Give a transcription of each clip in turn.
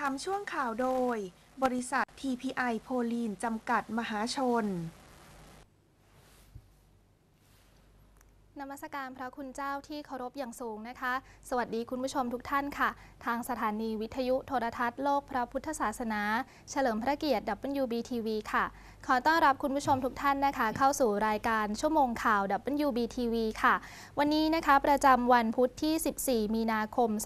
ามช่วงข่าวโดยบริษัท TPI โพลีนจำกัดมหาชนนมัสการพระคุณเจ้าที่เคารพอย่างสูงนะคะสวัสดีคุณผู้ชมทุกท่านค่ะทางสถานีวิทยุโทรทัศน์โลกพระพุทธศาสนาเฉลิมพระเกียรติ WBTV ค่ะขอต้อนรับคุณผู้ชมทุกท่านนะคะเข้าสู่รายการชั่วโมงข่าว WBTV ค่ะวันนี้นะคะประจำวันพุธที่ 14 มีนาคม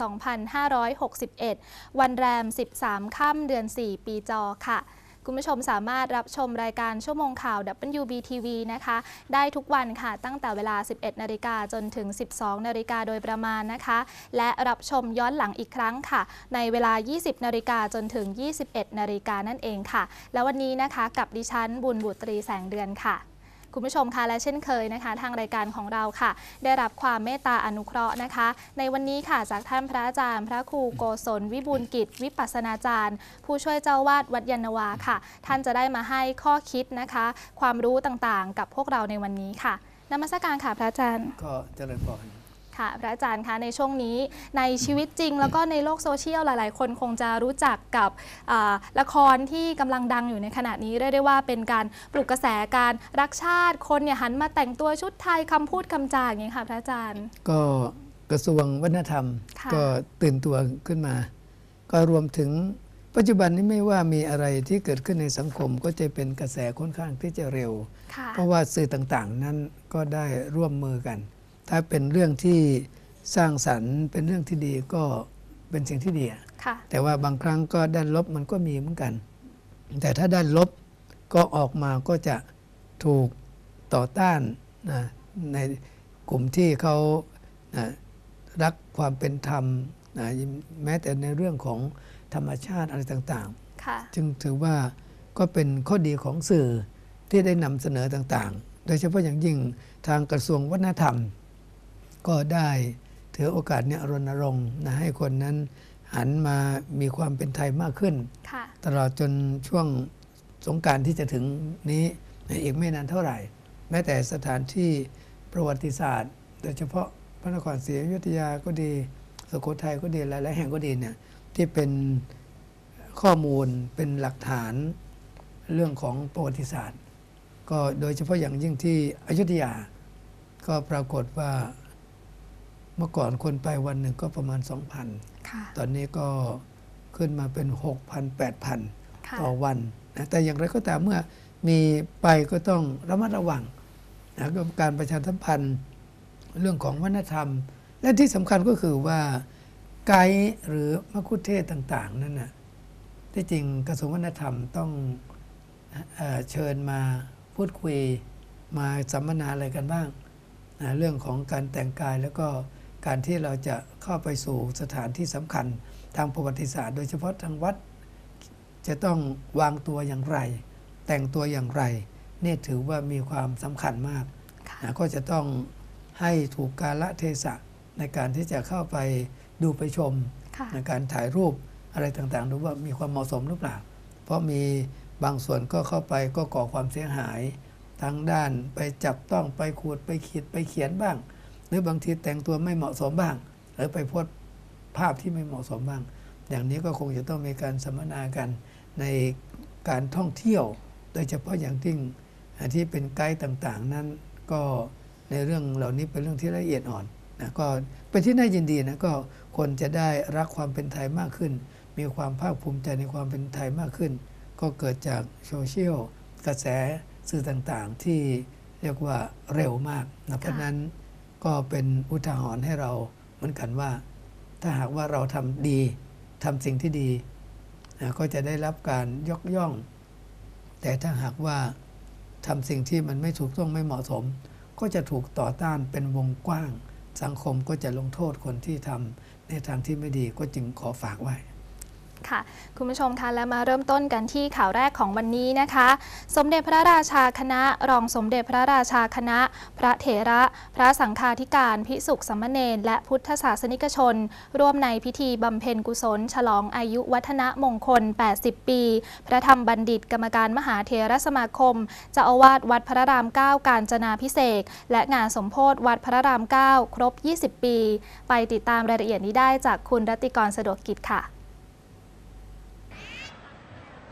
2561 วันแรม 13 ค่ำเดือน 4 ปีจอค่ะคุณผู้ชมสามารถรับชมรายการชั่วโมงข่าว WBTV นะคะได้ทุกวันค่ะตั้งแต่เวลา 11 นาฬิกาจนถึง 12 นาฬิกาโดยประมาณนะคะและรับชมย้อนหลังอีกครั้งค่ะในเวลา 20 นาฬิกาจนถึง 21 นาฬิกานั่นเองค่ะและวันนี้นะคะกับดิฉันบุญบุตรีแสงเดือนค่ะคุณผู้ชมคะและเช่นเคยนะคะทางรายการของเราค่ะได้รับความเมตตาอนุเคราะห์นะคะในวันนี้ค่ะจากท่านพระอาจารย์พระครูโกศลวิบูลย์กิจวิปัสสนาจารย์ผู้ช่วยเจ้าวาดวัดยานนาวาค่ะท่านจะได้มาให้ข้อคิดนะคะความรู้ต่างๆกับพวกเราในวันนี้ค่ะนมัสการค่ะพระอาจารย์ก็เจริญพรค่ะพระอาจารย์คะในช่วงนี้ในชีวิตจริงแล้วก็ในโลกโซเชียลหลายๆคนคงจะรู้จักกับละครที่กำลังดังอยู่ในขณะนี้เรียกได้ว่าเป็นการปลุกกระแสการรักชาติคนเนี่ยหันมาแต่งตัวชุดไทยคำพูดคำจาอย่างนี้ค่ะพระอาจารย์ก็กระทรวงวัฒนธรรมก็ตื่นตัวขึ้นมาก็รวมถึงปัจจุบันนี้ไม่ว่ามีอะไรที่เกิดขึ้นในสังคมก็จะเป็นกระแสค่อนข้างที่จะเร็วเพราะว่าสื่อต่างๆนั้นก็ได้ร่วมมือกันถ้าเป็นเรื่องที่สร้างสรรค์เป็นเรื่องที่ดีก็เป็นสิ่งที่ดีแต่ว่าบางครั้งก็ด้านลบมันก็มีเหมือนกันแต่ถ้าด้านลบก็ออกมาก็จะถูกต่อต้านนะในกลุ่มที่เขานะรักความเป็นธรรมนะแม้แต่ในเรื่องของธรรมชาติอะไรต่างๆจึงถือว่าก็เป็นข้อดีของสื่อที่ได้นำเสนอต่างๆโดยเฉพาะอย่างยิ่งทางกระทรวงวัฒนธรรมก็ได้ถือโอกาสนี้รณรงค์นะให้คนนั้นหันมามีความเป็นไทยมากขึ้นตลอดจนช่วงสงกรานต์ที่จะถึงนี้อีกไม่นานเท่าไหร่แม้แต่สถานที่ประวัติศาสตร์โดยเฉพาะพระนครศรีอยุธยาก็ดีสุโขทัยก็ดีหลายๆแห่งก็ดีเนี่ยที่เป็นข้อมูลเป็นหลักฐานเรื่องของประวัติศาสตร์ก็โดยเฉพาะอย่างยิ่งที่อยุธยาก็ปรากฏว่าเมื่อก่อนคนไปวันหนึ่งก็ประมาณ 2,000 ตอนนี้ก็ขึ้นมาเป็น 6,000 8,000 ต่อวันนะแต่อย่างไรก็ตามเมื่อมีไปก็ต้องระมัดระวังนะการประชาสัมพันธ์เรื่องของวัฒนธรรมและที่สำคัญก็คือว่าไกด์หรือมัคคุเทศก์ต่างๆนั่นนะที่จริงกระทรวงวัฒนธรรมต้องเชิญมาพูดคุยมาสัมมนาอะไรกันบ้างนะเรื่องของการแต่งกายแล้วก็การที่เราจะเข้าไปสู่สถานที่สำคัญทางประวัติศาสตร์โดยเฉพาะทางวัดจะต้องวางตัวอย่างไรแต่งตัวอย่างไรนี่ถือว่ามีความสำคัญมากนะก็จะต้องให้ถูกกาลเทศะในการที่จะเข้าไปดูไปชมในการถ่ายรูปอะไรต่างๆดูว่ามีความเหมาะสมหรือเปล่าเพราะมีบางส่วนก็เข้าไปก็ก่อความเสียหายทั้งด้านไปจับต้องไปขูดไปขีดไปเขียนบ้างหรือบางทีแต่งตัวไม่เหมาะสมบ้างหรือไปโพสต์ภาพที่ไม่เหมาะสมบ้างอย่างนี้ก็คงจะต้องมีการสัมมนากันในการท่องเที่ยวโดยเฉพาะอย่างที่เป็นไกด์ต่างๆนั้นก็ในเรื่องเหล่านี้เป็นเรื่องที่ละเอียดอ่อนนะก็เป็นที่น่ายินดีนะก็คนจะได้รักความเป็นไทยมากขึ้นมีความภาคภูมิใจในความเป็นไทยมากขึ้นก็เกิดจากโซเชียลกระแสสื่อต่างๆที่เรียกว่าเร็วมากนะเพราะนั้นก็เป็นอุทาหรณ์ให้เราเหมือนกันว่าถ้าหากว่าเราทำดีทำสิ่งที่ดีนะก็จะได้รับการยกย่องแต่ถ้าหากว่าทำสิ่งที่มันไม่ถูกต้องไม่เหมาะสมก็จะถูกต่อต้านเป็นวงกว้างสังคมก็จะลงโทษคนที่ทำในทางที่ไม่ดีก็จึงขอฝากไว้ค่ะคุณผู้ชมคะและมาเริ่มต้นกันที่ข่าวแรกของวันนี้นะคะสมเด็จพระราชาคณะรองสมเด็จพระราชาคณะพระเถระพระสังฆาธิการภิกษุสามเณรและพุทธศาสนิกชนร่วมในพิธีบำเพ็ญกุศลฉลองอายุวัฒนมงคล80ปีพระธรรมบัณฑิตกรรมการมหาเถรสมาคมเจ้าอาวาสวัดพระราม9กาญจนาภิเษกและงานสมโภชวัดพระราม9ครบ20ปีไปติดตามรายละเอียดนี้ได้จากคุณรัตติกรสะดวกกิจค่ะ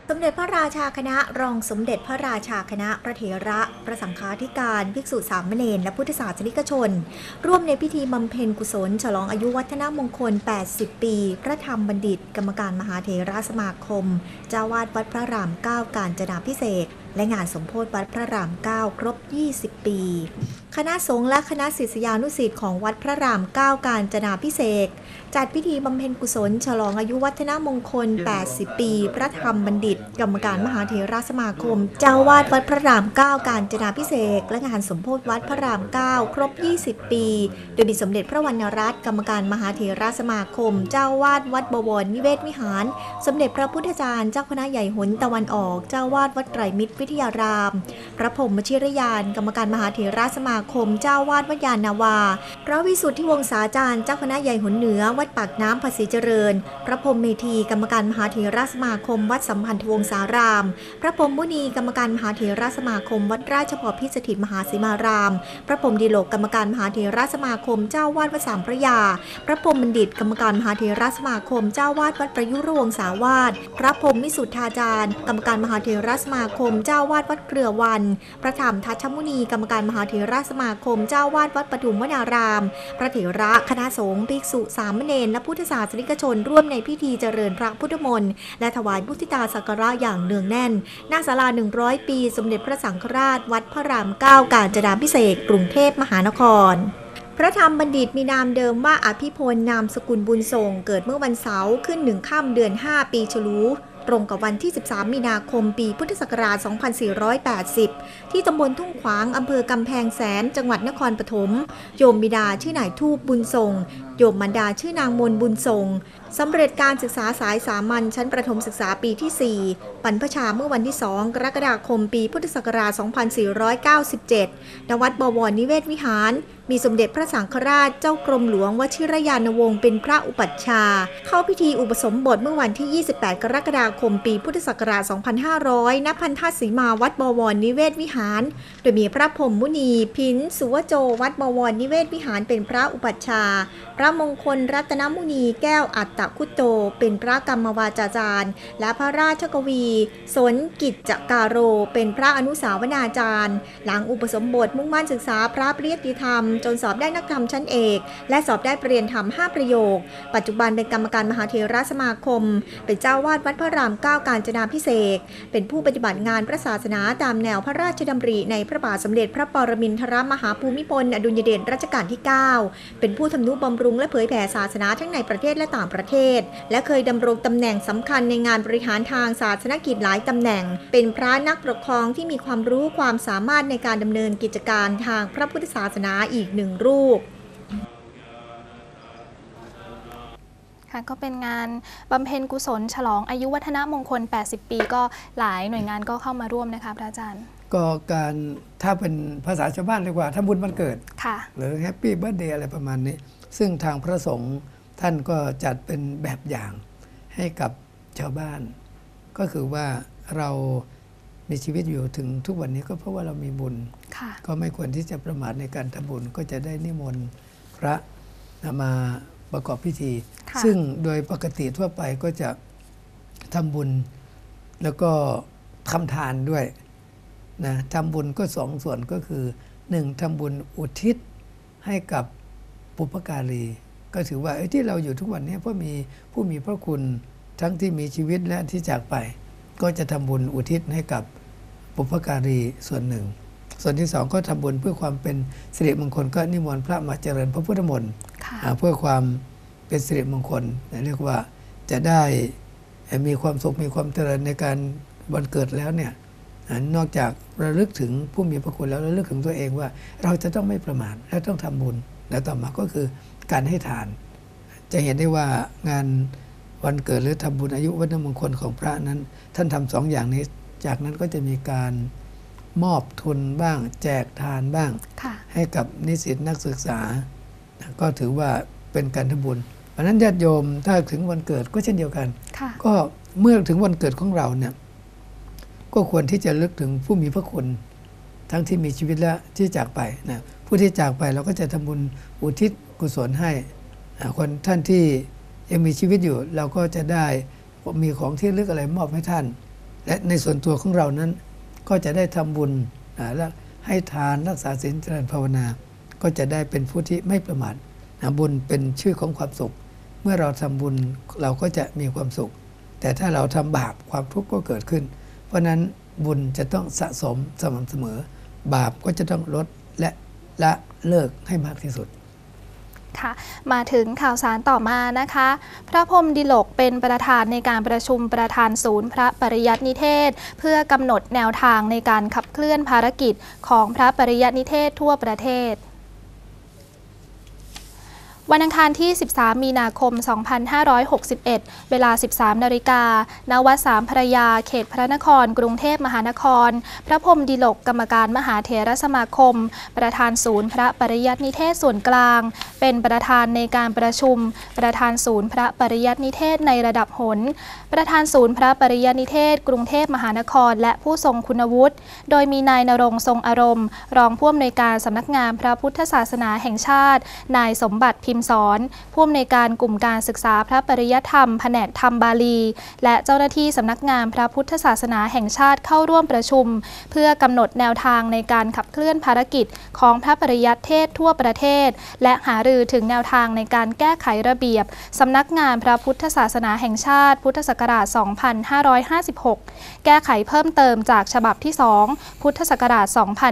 สมเด็จพระราชาคณะรองสมเด็จพระราชาคณะพระเถระพระสังฆาธิการภิกษุสามเณรและพุทธศาสนิกชนร่วมในพิธีบำเพ็ญกุศลฉลองอายุวัฒนมงคล 80 ปี พระธรรมบัณฑิต กรรมการมหาเถรสมาคมเจ้าวาดวัดพระราม 9 กาญจนาภิเษกและงานสมโภชวัดพระราม 9 ครบ 20 ปีคณะสงฆ์และคณะศิษยานุศิษย์ของวัดพระราม 9 กาญจนาภิเษกจัดพิธีบำเพ็ญกุศลฉลองอายุวัฒนมงคล 80 ปี พระธรรมบัณฑิต กรรมการมหาเถรสมาคมเจ้าวาดวัดพระราม 9 กาญจนาภิเษกและงานสมโภชวัดพระราม 9 ครบ 20 ปี โดยมีสมเด็จพระวรรณรัตน์กรรมการมหาเถรสมาคมเจ้าวาดวัดบวรนิเวศวิหารสมเด็จพระพุทธจารย์เจ้าคณะใหญ่หนตะวันออกเจ้าวาดวัดไตรมิตรวิทยาราม พระพรหมชิรยานกรรมการมหาเถรสมาคมเจ้าวาดวัดยานนาวาพระวิสุทธิวงศาจารย์เจ้าคณะใหญ่หนเหนือวัดปากน้ำภาษีเจริญพระพรหมเมธีกรรมการมหาเถรสมาคมวัดสัมพันธวงศารามพระพรหมมุนีกรรมการมหาเถรสมาคมวัดราชบพิตรสถิตมหาสีมารามพระพรหมดิโลกกรรมการมหาเถรสมาคมเจ้าวาดวัดสามพระยาพระพรหมบัณฑิตกรรมการมหาเถรสมาคมเจ้าวาดวัดประยุรวงศาวาสพระพรหมวิสุทธาจารย์กรรมการมหาเถรสมาคมเจ้าวาดวัดเกลือวันพระธรรมทัชมุนีกรรมการมหาเถรสมาคมเจ้าวาดวัดปทุมวนารามพระเถระคณะสงฆ์ภิกษุสามเณรและพุทธศาสนิกชนร่วมในพิธีเจริญพระพุทธมนต์และถวายมุทิตาสักการะอย่างเนืองแน่นณศาลา100 ปีสมเด็จพระสังฆราชวัดพระราม 9 กาญจนาภิเษกกรุงเทพมหานครพระธรรมบัณฑิตมีนามเดิมว่าอภิพลนามสกุลบุญส่งเกิดเมื่อวันเสาร์ขึ้น1 ค่ำเดือน 5 ปีฉลูตรงกับวันที่ 13 มีนาคม ปีพุทธศักราช 2480 ที่ตำบลทุ่งขวางอำเภอกำแพงแสน จังหวัดนครปฐม โยมบิดาชื่อนายทูปบุญส่ง โยมมารดาชื่อนางมนบุญส่ง สำเร็จการศึกษาสายสามัญชั้นประถมศึกษาปีที่ 4 บรรพชาเมื่อวันที่ 2 กรกฎาคม ปีพุทธศักราช 2497 ณ วัดบวรนิเวศวิหาร มีสมเด็จพระสังฆราชเจ้ากรมหลวงวชิรยานวงศ์เป็นพระอุปัชฌาย์เข้าพิธีอุปสมบทเมื่อวันที่ 28 กรกฎาคม ปีพุทธศักราช 2500 ณ พันธสีมาวัดบวรนิเวศวิหาร โดยมีพระพรหมมุนีพินสุวโจวัดบวรนิเวศวิหารเป็นพระอุปัชฌาย์พระมงคลรัตนมุนีแก้วอัตตคุตโตเป็นพระกรรมวาจาจารย์และพระราชกวีสนกิจจการโรเป็นพระอนุสาวนาจารย์หลังอุปสมบทมุ่งมั่นศึกษาพระปริยัติธรรมจนสอบได้นักธรรมชั้นเอกและสอบได้ปริญญาธรรม 5 ประโยคปัจจุบันเป็นกรรมการมหาเถรสมาคมเป็นเจ้าวาดวัดพระราม 9 กาญจนาภิเษกเป็นผู้ปฏิบัติงานพระศาสนาตามแนวพระราชดำริในพระบาทสมเด็จพระปรมินทรมหาภูมิพลอดุลยเดชรัชกาลที่ 9 เป็นผู้ทำนุบำรุงและเผยแผ่ศาสนาทั้งในประเทศและต่างประเทศและเคยดำรงตำแหน่งสำคัญในงานบริหารทางศาสนกิจหลายตำแหน่งเป็นพระนักปกครองที่มีความรู้ความสามารถในการดำเนินกิจการทางพระพุทธศาสนาอีก1 รูปค่ะก็เป็นงานบำเพ็ญกุศลฉลองอายุวัฒนมงคล 80 ปีก็หลายหน่วยงานก็เข้ามาร่วมนะคะพระอาจารย์ก็การถ้าเป็นภาษาชาวบ้านเรียกว่าทำบุญวันเกิดค่ะหรือแฮปปี้เบิร์ธเดย์อะไรประมาณนี้ซึ่งทางพระสงฆ์ท่านก็จัดเป็นแบบอย่างให้กับชาวบ้านก็คือว่าเรามีชีวิตอยู่ถึงทุกวันนี้ก็เพราะว่าเรามีบุญก็ไม่ควรที่จะประมาทในการทำบุญก็จะได้นิมนต์พระมาประกอบพิธีซึ่งโดยปกติทั่วไปก็จะทำบุญแล้วก็ทำทานด้วยนะทำบุญก็2 ส่วนก็คือ1ทำบุญอุทิศให้กับบุพการีก็ถือว่าที่เราอยู่ทุกวันนี้เพราะมีผู้มีพระคุณทั้งที่มีชีวิตและที่จากไปก็จะทำบุญอุทิศให้กับบุพการีส่วนหนึ่งส่วนที่ 2ก็ทำบุญเพื่อความเป็นสิริมงคลก็นิมนต์พระมาเจริญพระพุทธมนต์เพื่อความเป็นสิริมงคลเรียกว่าจะได้มีความสุขมีความเจริญในการวันเกิดแล้วเนี่ยนอกจากระลึกถึงผู้มีพระคุณแล้วระลึกถึงตัวเองว่าเราจะต้องไม่ประมาทและต้องทำบุญและต่อมาก็คือการให้ทานจะเห็นได้ว่างานวันเกิดหรือทำบุญอายุวัฒนมงคลของพระนั้นท่านทำ2 อย่างนี้จากนั้นก็จะมีการมอบทุนบ้างแจกทานบ้างให้กับนิสิตนักศึกษาก็ถือว่าเป็นการทำบุญเพราะนั้นญาติโยมถ้าถึงวันเกิดก็เช่นเดียวกันก็เมื่อถึงวันเกิดของเราเนี่ยก็ควรที่จะลึกถึงผู้มีพระคุณทั้งที่มีชีวิตและที่จากไปนะผู้ที่จากไปเราก็จะทำบุญอุทิศกุศลให้คนท่านที่ยังมีชีวิตอยู่เราก็จะได้มีของที่ระลึกอะไรมอบให้ท่านและในส่วนตัวของเรานั้นก็จะได้ทำบุญและให้ทานรักษาศีลเจริญภาวนาก็จะได้เป็นผู้ที่ไม่ประมาทบุญเป็นชื่อของความสุขเมื่อเราทำบุญเราก็จะมีความสุขแต่ถ้าเราทำบาปความทุกข์ก็เกิดขึ้นเพราะนั้นบุญจะต้องสะสมสม่ำเสมอบาปก็จะต้องลดและละเลิกให้มากที่สุดค่ะมาถึงข่าวสารต่อมานะคะพระพรหมดิลกเป็นประธานในการประชุมประธานศูนย์พระปริยัตินิเทศเพื่อกำหนดแนวทางในการขับเคลื่อนภารกิจของพระปริยัตินิเทศทั่วประเทศวันอังคารที่ 13 มีนาคม 2561 เวลา 13 นาฬิกา ณ วัดสามพระยา เขตพระนคร กรุงเทพมหานคร พระพรหมดิลกกรรมการมหาเถรสมาคม ประธานศูนย์พระปริยัตินิเทศส่วนกลาง เป็นประธานในการประชุม ประธานศูนย์พระปริยัตินิเทศในระดับหนประธานศูนย์พระปริยัตินิเทศกรุงเทพมหานคร และผู้ทรงคุณวุฒิ โดยมีนายณรงค์ทรงอารมณ์ รองผู้อำนวยการสำนักงานพระพุทธศาสนาแห่งชาติ นายสมบัติพิมพ์สอนผู้อำนวยการกลุ่มการศึกษาพระปริยธรรมแผนกธรรมบาลีและเจ้าหน้าที่สำนักงานพระพุทธศาสนาแห่งชาติเข้าร่วมประชุมเพื่อกำหนดแนวทางในการขับเคลื่อนภารกิจของพระปริยัติเทศทั่วประเทศและหารือถึงแนวทางในการแก้ไขระเบียบสำนักงานพระพุทธศาสนาแห่งชาติพุทธศักราช 2556 แก้ไขเพิ่มเติมจากฉบับที่ 2 พุทธศักราช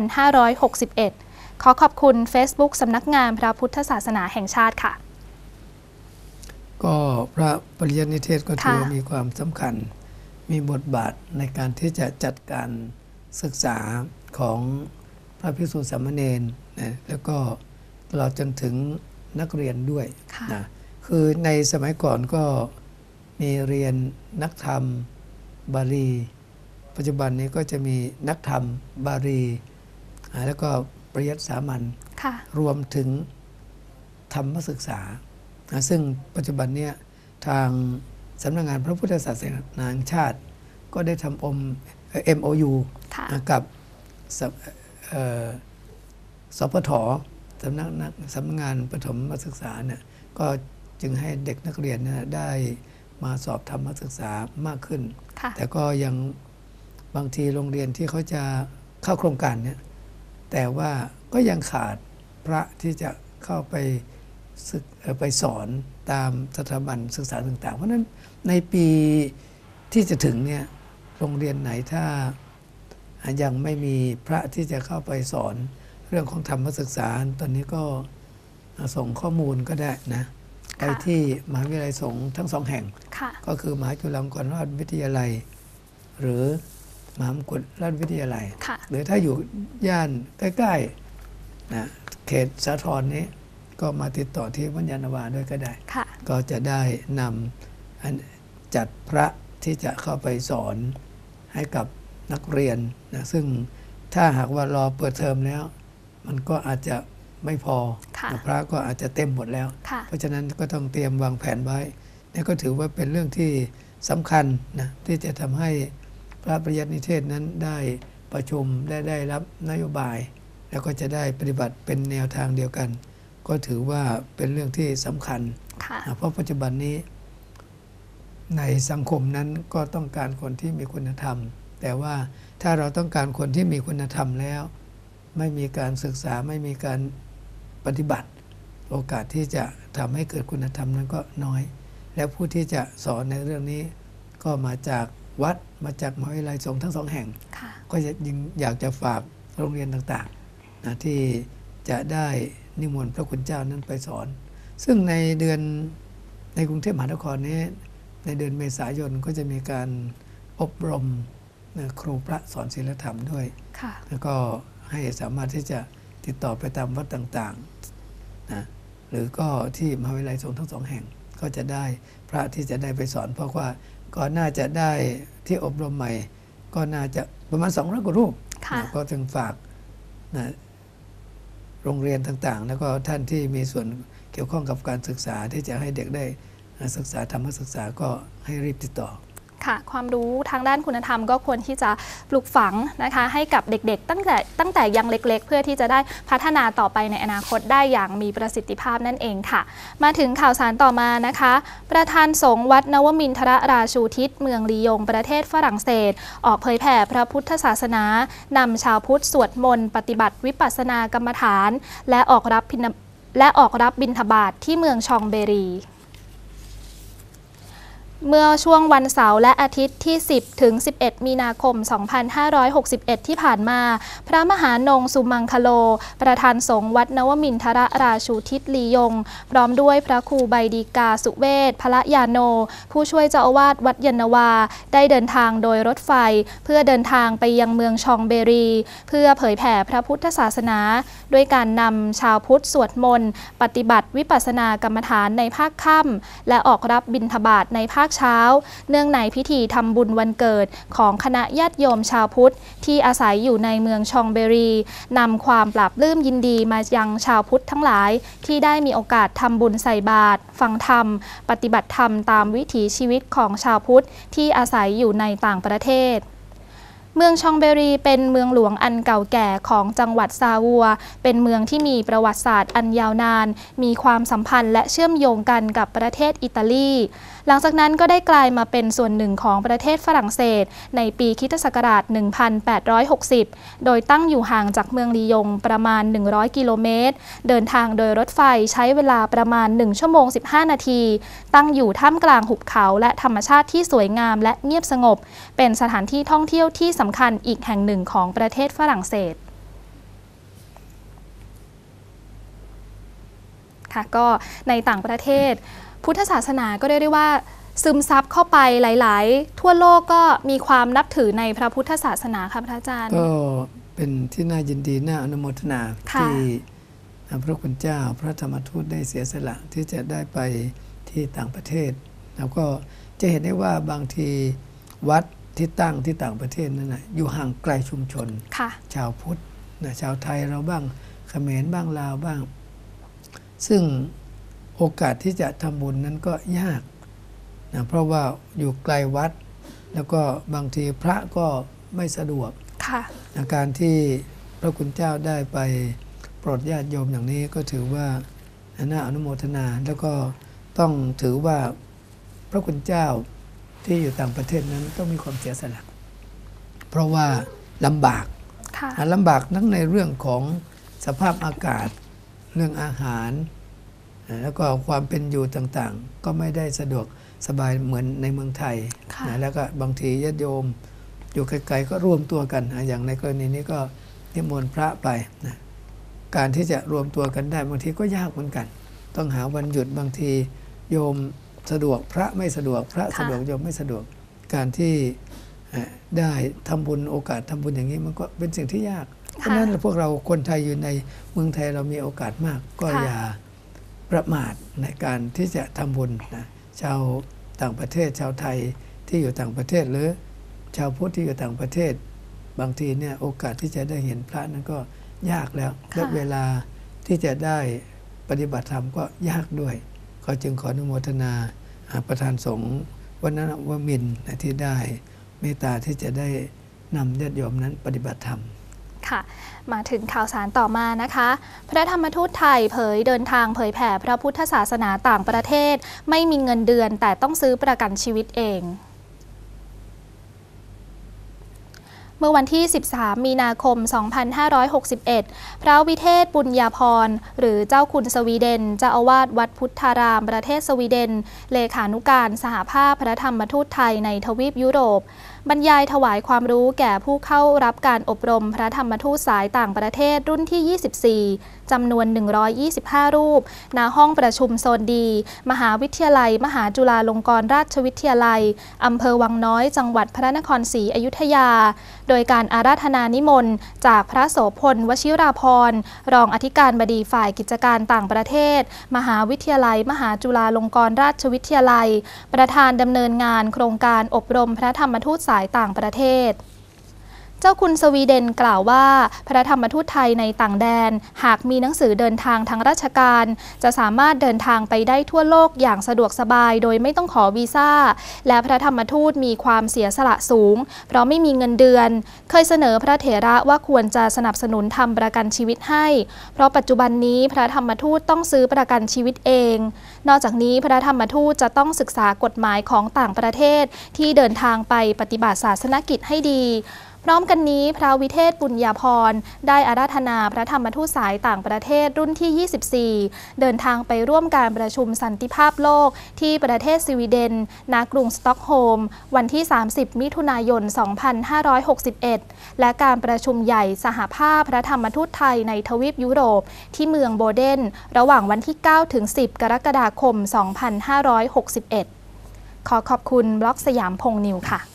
2561 ขอขอบคุณ Facebook สำนักงานพระพุทธศาสนาแห่งชาติค่ะก็พระปริยัตินิเทศก็ถือมีความสำคัญมีบทบาทในการที่จะจัดการศึกษาของพระภิกษุสามเณรนะแล้วก็ตลอดจนถึงนักเรียนด้วยนะคือในสมัยก่อนก็มีเรียนนักธรรมบาลีปัจจุบันนี้ก็จะมีนักธรรมบาลีแล้วก็ปริยัติสามัญรวมถึงธรรมศึกษาซึ่งปัจจุบันนี้ทางสำนักงานพระพุทธศาสนาแห่งชาติก็ได้ทำMOU กับสพทสำนักงานประถมศึกษาเนี่ยก็จึงให้เด็กนักเรียนได้มาสอบธรรมศึกษามากขึ้นแต่ก็ยังบางทีโรงเรียนที่เขาจะเข้าโครงการเนี่ยแต่ว่าก็ยังขาดพระที่จะเข้าไปสอนตามสถาบันศึกษาต่างๆเพราะฉะนั้นในปีที่จะถึงเนี่ยโรงเรียนไหนถ้ายังไม่มีพระที่จะเข้าไปสอนเรื่องของธรรมศึกษาตอนนี้ก็ส่งข้อมูลก็ได้นะไปที่มหาวิทยาลัยสงฆ์ทั้งสองแห่งก็คือมหาจุฬาลงกรณราชวิทยาลัยหรือมหามกุฏราชวิทยาลัยหรือถ้าอยู่ย่านใกล้ๆนะเขตสาทรนี้ก็มาติดต่อที่วัดยานนาวาด้วยก็ได้ก็จะได้นำจัดพระที่จะเข้าไปสอนให้กับนักเรียนนะซึ่งถ้าหากว่ารอเปิดเทอมแล้วมันก็อาจจะไม่พอพระก็อาจจะเต็มหมดแล้วเพราะฉะนั้นก็ต้องเตรียมวางแผนไว้นี่ก็ถือว่าเป็นเรื่องที่สำคัญนะที่จะทำให้พระปริยัตินิเทศนั้นได้ประชุมได้รับนโยบายแล้วก็จะได้ปฏิบัติเป็นแนวทางเดียวกันก็ถือว่าเป็นเรื่องที่สำคัญเพราะปัจจุบันนี้ในสังคมนั้นก็ต้องการคนที่มีคุณธรรมแต่ว่าถ้าเราต้องการคนที่มีคุณธรรมแล้วไม่มีการศึกษาไม่มีการปฏิบัติโอกาสที่จะทำให้เกิดคุณธรรมนั้นก็น้อยและผู้ที่จะสอนในเรื่องนี้ก็มาจากวัดมาจากมหาวิทยาลัยสงฆ์ทั้งสองแห่งก็อยากจะฝากโรงเรียนต่างๆนะที่จะได้นิมนต์พระคุณเจ้านั้นไปสอนซึ่งในกรุงเทพมหานครนี้ในเดือนเมษายนก็จะมีการอบรมครูพระสอนศีลธรรมด้วยแล้วก็ให้สามารถที่จะติดต่อไปตามวัดต่างๆนะหรือก็ที่มหาวิทยาลัยสงฆ์ทั้งสองแห่งก็จะได้พระที่จะได้ไปสอนเพราะว่าก็น่าจะได้ที่อบรมใหม่ก็น่าจะประมาณ200 กว่ารูปก็จึงฝากนะโรงเรียนต่างๆแล้วก็ท่านที่มีส่วนเกี่ยวข้องกับการศึกษาที่จะให้เด็กได้ศึกษาธรรมศึกษาก็ให้รีบติดต่อค่ะความรู้ทางด้านคุณธรรมก็ควรที่จะปลูกฝังนะคะให้กับเด็กๆตั้งแต่ยังเล็กๆเพื่อที่จะได้พัฒนาต่อไปในอนาคตได้อย่างมีประสิทธิภาพนั่นเองค่ะมาถึงข่าวสารต่อมานะคะประธานสงฆ์วัดนวมินทรราชูทิศเมืองลียงประเทศฝรั่งเศสออกเผยแผ่พระพุทธศาสนานำชาวพุทธสวดมนต์ปฏิบัติวิปัสสนากรรมฐานและออกรับบิณฑบาตที่เมืองชองเบรีเมื่อช่วงวันเสาร์และอาทิตย์ที่ 10 ถึง 11 มีนาคม 2561 ที่ผ่านมาพระมหานงสุมังคโลประธานสงฆ์วัดนวมินทรราชูทิศลียงพร้อมด้วยพระครูใบดีกาสุเวศพระยาโนผู้ช่วยเจ้าอาวาสวัดยานนาวาได้เดินทางโดยรถไฟเพื่อเดินทางไปยังเมืองชองเบรีเพื่อเผยแผ่พระพุทธศาสนาด้วยการนำชาวพุทธสวดมนต์ปฏิบัติวิปัสสนากรรมฐานในภาคค่ำและออกรับบิณฑบาตในภาคเช้าเนื่องในพิธีทำบุญวันเกิดของคณะญาติโยมชาวพุทธที่อาศัยอยู่ในเมืองชองเบรีนำความปราบปลื้มยินดีมายังชาวพุทธทั้งหลายที่ได้มีโอกาสทำบุญใส่บาตรฟังธรรมปฏิบัติธรรมตามวิถีชีวิตของชาวพุทธที่อาศัยอยู่ในต่างประเทศเมืองชองเบรีเป็นเมืองหลวงอันเก่าแก่ของจังหวัดซาวัวเป็นเมืองที่มีประวัติศาสตร์อันยาวนานมีความสัมพันธ์และเชื่อมโยงกันกับประเทศอิตาลีหลังจากนั้นก็ได้กลายมาเป็นส่วนหนึ่งของประเทศฝรั่งเศสในปีค.ศ. 1860 โดยตั้งอยู่ห่างจากเมืองลียงประมาณ100 กิโลเมตรเดินทางโดยรถไฟใช้เวลาประมาณ1 ชั่วโมง 15 นาทีตั้งอยู่ท่ามกลางหุบเขาและธรรมชาติที่สวยงามและเงียบสงบเป็นสถานที่ท่องเที่ยวที่สำคัญอีกแห่งหนึ่งของประเทศฝรั่งเศสค่ะก็ในต่างประเทศพุทธศาสนาก็เรียกได้ว่าซึมซับเข้าไปหลายๆทั่วโลกก็มีความนับถือในพระพุทธศาสนาค่ะพระอาจารย์ก็เป็นที่น่ายินดีน่าอนุโมทนาที่พระคุณเจ้าพระธรรมทูตได้เสียสละที่จะได้ไปที่ต่างประเทศแล้วก็จะเห็นได้ว่าบางทีวัดที่ตั้งที่ต่างประเทศนั่นนะอยู่ห่างไกลชุมชนชาวพุทธชาวไทยเราบ้างเขมรบ้างลาวบ้างซึ่งโอกาสที่จะทำบุญนั้นก็ยากนะเพราะว่าอยู่ไกลวัดแล้วก็บางทีพระก็ไม่สะดวกการที่พระคุณเจ้าได้ไปโปรดญาติโยมอย่างนี้ก็ถือว่าน่าอนุโมทนาแล้วก็ต้องถือว่าพระคุณเจ้าที่อยู่ต่างประเทศนั้นต้องมีความเสียสละเพราะว่าลำบากทั้งในเรื่องของสภาพอากาศเรื่องอาหารแล้วก็ความเป็นอยู่ต่างๆก็ไม่ได้สะดวกสบายเหมือนในเมืองไทยแล้วก็บางทีญาติโยมอยู่ไกลๆก็รวมตัวกันอย่างในกรณีนี้ก็นิมนต์พระไปการที่จะรวมตัวกันได้บางทีก็ยากเหมือนกันต้องหาวันหยุดบางทีโยมสะดวกพระไม่สะดวกพระสะดวกโยมไม่สะดวกการที่ได้ทำบุญโอกาสทำบุญอย่างนี้มันก็เป็นสิ่งที่ยากเพราะฉะนั้นพวกเราคนไทยอยู่ในเมืองไทยเรามีโอกาสมากก็อย่าประมาทในการที่จะทำบุญนะชาวต่างประเทศชาวไทยที่อยู่ต่างประเทศหรือชาวพุทธที่อยู่ต่างประเทศบางทีเนี่ยโอกาสที่จะได้เห็นพระนั้นก็ยากแล้วและเวลาที่จะได้ปฏิบัติธรรมก็ยากด้วยเขาจึงขออนุโมทนาประธานสงฆ์วัดนวมินทร์ที่ได้เมตตาที่จะได้นำญาติโยมนั้นปฏิบัติธรรมค่ะมาถึงข่าวสารต่อมานะคะพระธรรมทูตไทยเดินทางเผยแผ่พระพุทธศาสนาต่างประเทศไม่มีเงินเดือนแต่ต้องซื้อประกันชีวิตเองเมื่อวันที่ 13 มีนาคม 2561 พระวิเทศปุญญาภรณ์หรือเจ้าคุณสวีเดนเจ้าอาวาสวัดพุทธารามประเทศสวีเดนเลขานุการสหภาพพระธรรมทูตไทยในทวีปยุโรปบรรยายถวายความรู้แก่ผู้เข้ารับการอบรมพระธรรมทูตสายต่างประเทศรุ่นที่ 24 จำนวน 125 รูปณห้องประชุมโซนดีมหาวิทยาลัยมหาจุฬาลงกรณราชวิทยาลัยอำเภอวังน้อยจังหวัดพระนครศรีอยุธยาโดยการอาราธนานิมนต์จากพระโสพลวชิราภรณ์รองอธิการบดีฝ่ายกิจการต่างประเทศมหาวิทยาลัยมหาจุฬาลงกรณราชวิทยาลัยประธานดำเนินงานโครงการอบรมพระธรรมทูตสายต่างประเทศเจ้าคุณสวีเดนกล่าวว่าพระธรรมทูตไทยในต่างแดนหากมีหนังสือเดินทางทางราชการจะสามารถเดินทางไปได้ทั่วโลกอย่างสะดวกสบายโดยไม่ต้องขอวีซ่าและพระธรรมทูตมีความเสียสละสูงเพราะไม่มีเงินเดือนเคยเสนอพระเถระว่าควรจะสนับสนุนทำประกันชีวิตให้เพราะปัจจุบันนี้พระธรรมทูตต้องซื้อประกันชีวิตเองนอกจากนี้พระธรรมทูตจะต้องศึกษากฎหมายของต่างประเทศที่เดินทางไปปฏิบัติศาสนกิจให้ดีพร้อมกันนี้พระวิเทศปุญญาภรณ์ได้อาราธนาพระธรรมทูตสายต่างประเทศรุ่นที่ 24 เดินทางไปร่วมการประชุมสันติภาพโลกที่ประเทศสวีเดนณกรุงสต็อกโฮล์มวันที่ 30 มิถุนายน 2561 และการประชุมใหญ่สหภาพพระธรรมทูตไทยในทวีปยุโรปที่เมืองโบเดนระหว่างวันที่ 9 ถึง 10 กรกฎาคม 2561 ขอขอบคุณบล็อกสยามพงษ์นิวค่ะ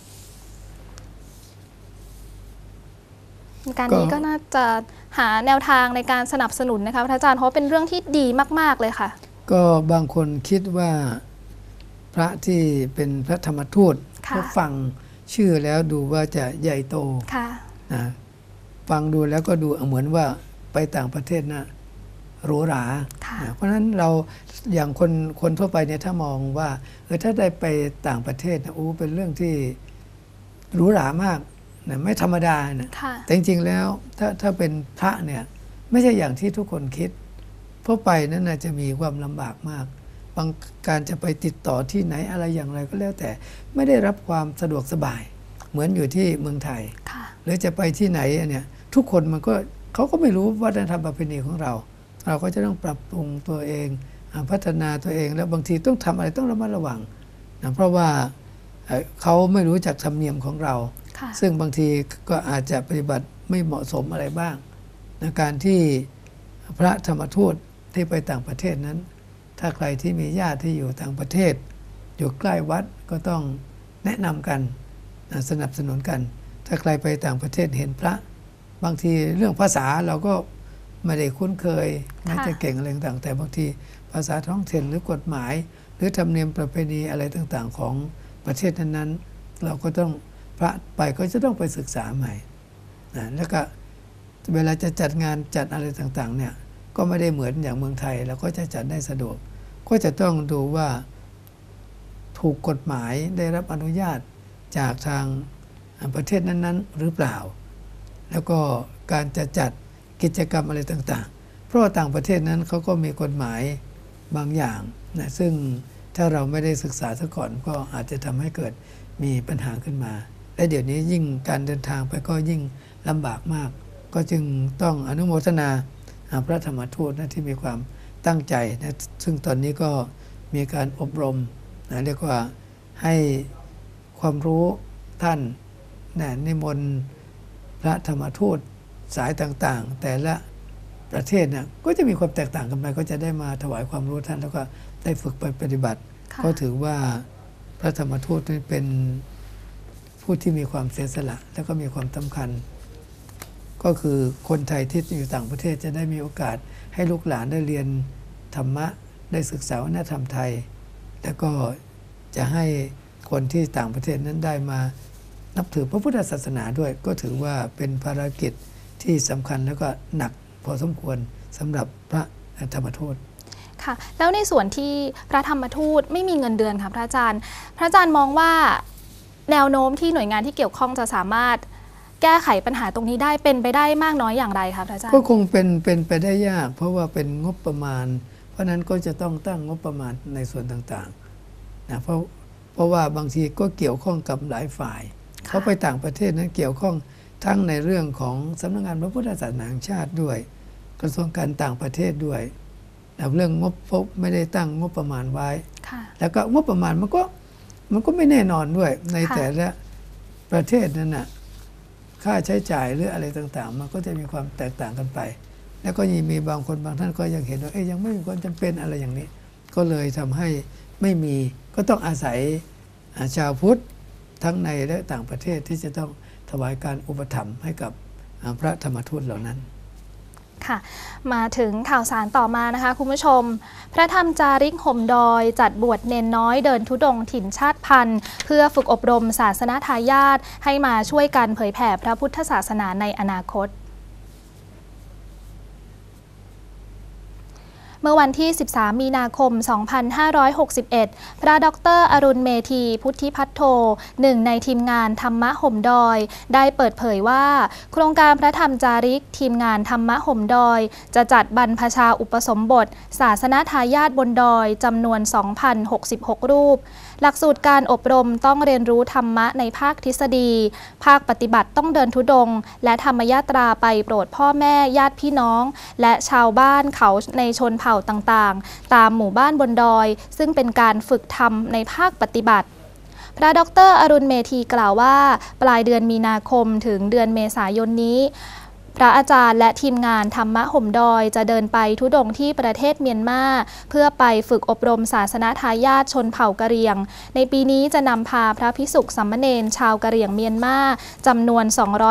การนี้ก็น่าจะหาแนวทางในการสนับสนุนนะคะพระอาจารย์เพราะเป็นเรื่องที่ดีมากๆเลยค่ะก็บางคนคิดว่าพระที่เป็นพระธรรมทูตเขาฟังชื่อแล้วดูว่าจะใหญ่โตนะฟังดูแล้วก็ดูเหมือนว่าไปต่างประเทศนะหรูหราเพราะฉะนั้นเราอย่างคนทั่วไปเนี่ยถ้ามองว่าถ้าได้ไปต่างประเทศนะเป็นเรื่องที่หรูหรามากนะไม่ธรรมดานะแต่จริงๆแล้วถ้าเป็นพระเนี่ยไม่ใช่อย่างที่ทุกคนคิดเพราะไปนั้นจะมีความลำบากมากบางการจะไปติดต่อที่ไหนอะไรอย่างไรก็แล้วแต่ไม่ได้รับความสะดวกสบายเหมือนอยู่ที่เมืองไทยหรือจะไปที่ไหนเนี่ยทุกคนเขาก็ไม่รู้วัฒนธรรมประเพณีของเราก็จะต้องปรับปรุงตัวเองพัฒนาตัวเองแล้วบางทีต้องทำอะไรต้องระมัดระวังนะเพราะว่าเขาไม่รู้จักธรรมเนียมของเราซึ่งบางทีก็อาจจะปฏิบัติไม่เหมาะสมอะไรบ้างในการที่พระธรรมทูตที่ไปต่างประเทศนั้นถ้าใครที่มีญาติที่อยู่ต่างประเทศอยู่ใกล้วัดก็ต้องแนะนำกันสนับสนุนกันถ้าใครไปต่างประเทศเห็นพระบางทีเรื่องภาษาเราก็ไม่ได้คุ้นเคยไม่จะเก่งอะไรต่างแต่บางทีภาษาท้องถิ่นหรือกฎหมายหรือธรรมเนียมประเพณีอะไรต่างๆของประเทศนั้นๆเราก็ต้องพระไปก็จะต้องไปศึกษาใหม่นะแล้วก็เวลาจะจัดงานจัดอะไรต่างๆเนี่ยก็ไม่ได้เหมือนอย่างเมืองไทยเราก็จะจัดได้สะดวกก็จะต้องดูว่าถูกกฎหมายได้รับอนุญาตจากทางประเทศนั้นๆหรือเปล่าแล้วก็การจะจัดกิจกรรมอะไรต่างๆเพราะต่างประเทศนั้นเขาก็มีกฎหมายบางอย่างนะซึ่งถ้าเราไม่ได้ศึกษาซะก่อนก็อาจจะทำให้เกิดมีปัญหาขึ้นมาและเดี๋ยวนี้ยิ่งการเดินทางไปก็ยิ่งลำบากมากก็จึงต้องอนุโมทนาพระธรรมทูตนะที่มีความตั้งใจนะซึ่งตอนนี้ก็มีการอบรมนะเรียกว่าให้ความรู้ท่านนะนิมนต์พระธรรมทูตสายต่างๆแต่ละประเทศนะก็จะมีความแตกต่างกันไปก็จะได้มาถวายความรู้ท่านแล้วก็ได้ฝึกไปปฏิบัติก็ถือว่าพระธรรมทูตเป็นผู้ที่มีความเสียสละแล้วก็มีความสำคัญก็คือคนไทยที่อยู่ต่างประเทศจะได้มีโอกาสให้ลูกหลานได้เรียนธรรมะได้ศึกษาวัฒนธรรมไทยแล้วก็จะให้คนที่ต่างประเทศนั้นได้มานับถือพระพุทธศาสนาด้วยก็ถือว่าเป็นภารกิจที่สำคัญแล้วก็หนักพอสมควรสำหรับพระธรรมทูตค่ะแล้วในส่วนที่พระธรรมทูตไม่มีเงินเดือนค่ะพระอาจารย์มองว่าแนวโน้มที่หน่วยงานที่เกี่ยวข้องจะสามารถแก้ไขปัญหาตรงนี้ได้เป็นไปได้มากน้อยอย่างไรคะพระอาจารย์ก็คงเป็นไปได้ยากเพราะว่าเป็นงบประมาณเพราะนั้นก็จะต้องตั้งงบประมาณในส่วนต่างๆนะเพราะว่าบางทีก็เกี่ยวข้องกับหลายฝ่ายเขาไปต่างประเทศนั้นเกี่ยวข้องทั้งในเรื่องของสำนักงานพระพุทธศาสนาแห่งชาติด้วยกระทรวงการต่างประเทศด้วยแต่เรื่องงบไม่ได้ตั้งงบประมาณไว้แล้วก็งบประมาณมันก็ไม่แน่นอนด้วยในแต่ละประเทศนั้นน่ะค่าใช้จ่ายหรืออะไรต่างๆมันก็จะมีความแตกต่างกันไปแล้วก็มีบางคนบางท่านก็ยังเห็นว่ายังไม่มีความจำเป็นอะไรอย่างนี้ก็เลยทำให้ไม่มีก็ต้องอาศัยชาวพุทธทั้งในและต่างประเทศที่จะต้องถวายการอุปถัมภ์ให้กับพระธรรมทูตเหล่านั้นค่ะมาถึงข่าวสารต่อมานะคะคุณผู้ชมพระธรรมจาริกห่มดอยจัดบวชเนนน้อยเดินธุดงค์ถิ่นชาติพันธุ์เพื่อฝึกอบรมศาสนทายาทให้มาช่วยกันเผยแผ่พระพุทธศาสนาในอนาคตเมื่อวันที่ 13 มีนาคม 2561 พระดร.อรุณเมธีพุทธิพัทโธหนึ่งในทีมงานธรรมะห่มดอยได้เปิดเผยว่าโครงการพระธรรมจาริกทีมงานธรรมะห่มดอยจะจัดบรรพชาอุปสมบทศาสนทายาทบนดอยจำนวน 2,066 รูปหลักสูตรการอบรมต้องเรียนรู้ธรรมะในภาคทฤษฎีภาคปฏิบัติต้องเดินธุดงค์และธรรมยาตราไปโปรดพ่อแม่ญาติพี่น้องและชาวบ้านเขาในชนเผ่าต่างๆตามหมู่บ้านบนดอยซึ่งเป็นการฝึกธรรมในภาคปฏิบัติพระดร.อรุณเมธีกล่าวว่าปลายเดือนมีนาคมถึงเดือนเมษายนนี้พระอาจารย์และทีมงานธรรมะห่มดอยจะเดินไปธุดงค์ที่ประเทศเมียนมาเพื่อไปฝึกอบรมศาสนทายาทชนเผ่ากะเหรี่ยงในปีนี้จะนำพาพระภิกษุสามเณรชาวกะเหรี่ยงเมียนมาจำนวน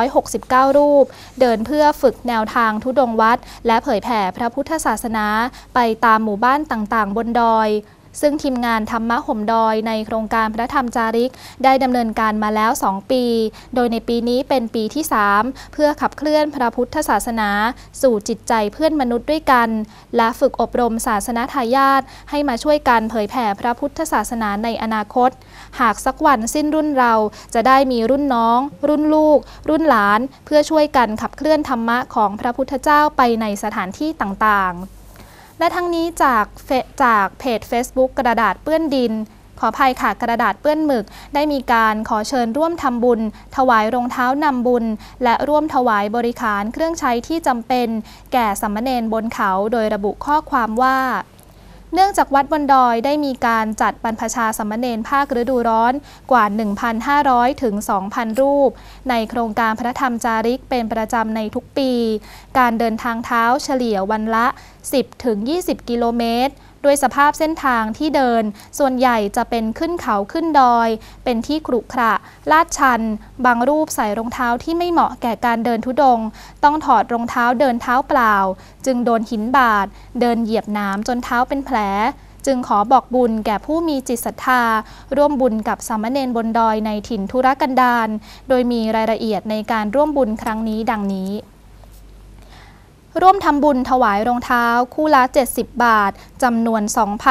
269รูปเดินเพื่อฝึกแนวทางธุดงค์วัดและเผยแผ่พระพุทธศาสนาไปตามหมู่บ้านต่างๆบนดอยซึ่งทีมงานธรรมะห่มดอยในโครงการพระธรรมจาริกได้ดำเนินการมาแล้ว2ปีโดยในปีนี้เป็นปีที่3เพื่อขับเคลื่อนพระพุทธศาสนาสู่จิตใจเพื่อนมนุษย์ด้วยกันและฝึกอบรมศาสนทายาทให้มาช่วยกันเผยแผ่พระพุทธศาสนาในอนาคตหากสักวันสิ้นรุ่นเราจะได้มีรุ่นน้องรุ่นลูกรุ่นหลานเพื่อช่วยกันขับเคลื่อนธรรมะของพระพุทธเจ้าไปในสถานที่ต่างๆและทั้งนี้จากเพจ Facebook กระดาษเปื้อนดินขออภัยค่ะกระดาษเปื้อนหมึกได้มีการขอเชิญร่วมทำบุญถวายรองเท้านำบุญและร่วมถวายบริขารเครื่องใช้ที่จำเป็นแก่สามเณรบนเขาโดยระบุข้อความว่าเนื่องจากวัดบนดอยได้มีการจัดบรรพชาสามเณรภาคฤดูร้อนกว่า 1,500 ถึง 2,000 รูปในโครงการพระธรรมจาริกเป็นประจำในทุกปีการเดินทางเท้าเฉลี่ยวันละ 10 ถึง 20 กิโลเมตรด้วยสภาพเส้นทางที่เดินส่วนใหญ่จะเป็นขึ้นเขาขึ้นดอยเป็นที่ขรุขระลาดชันบางรูปใส่รองเท้าที่ไม่เหมาะแก่การเดินธุดงค์ต้องถอดรองเท้าเดินเท้าเปล่าจึงโดนหินบาดเดินเหยียบน้ำจนเท้าเป็นแผลจึงขอบอกบุญแก่ผู้มีจิตศรัทธาร่วมบุญกับสามเณรบนดอยในถิ่นทุรกันดารโดยมีรายละเอียดในการร่วมบุญครั้งนี้ดังนี้ร่วมทำบุญถวายรองเท้าคู่ละ70 บาทจำนวน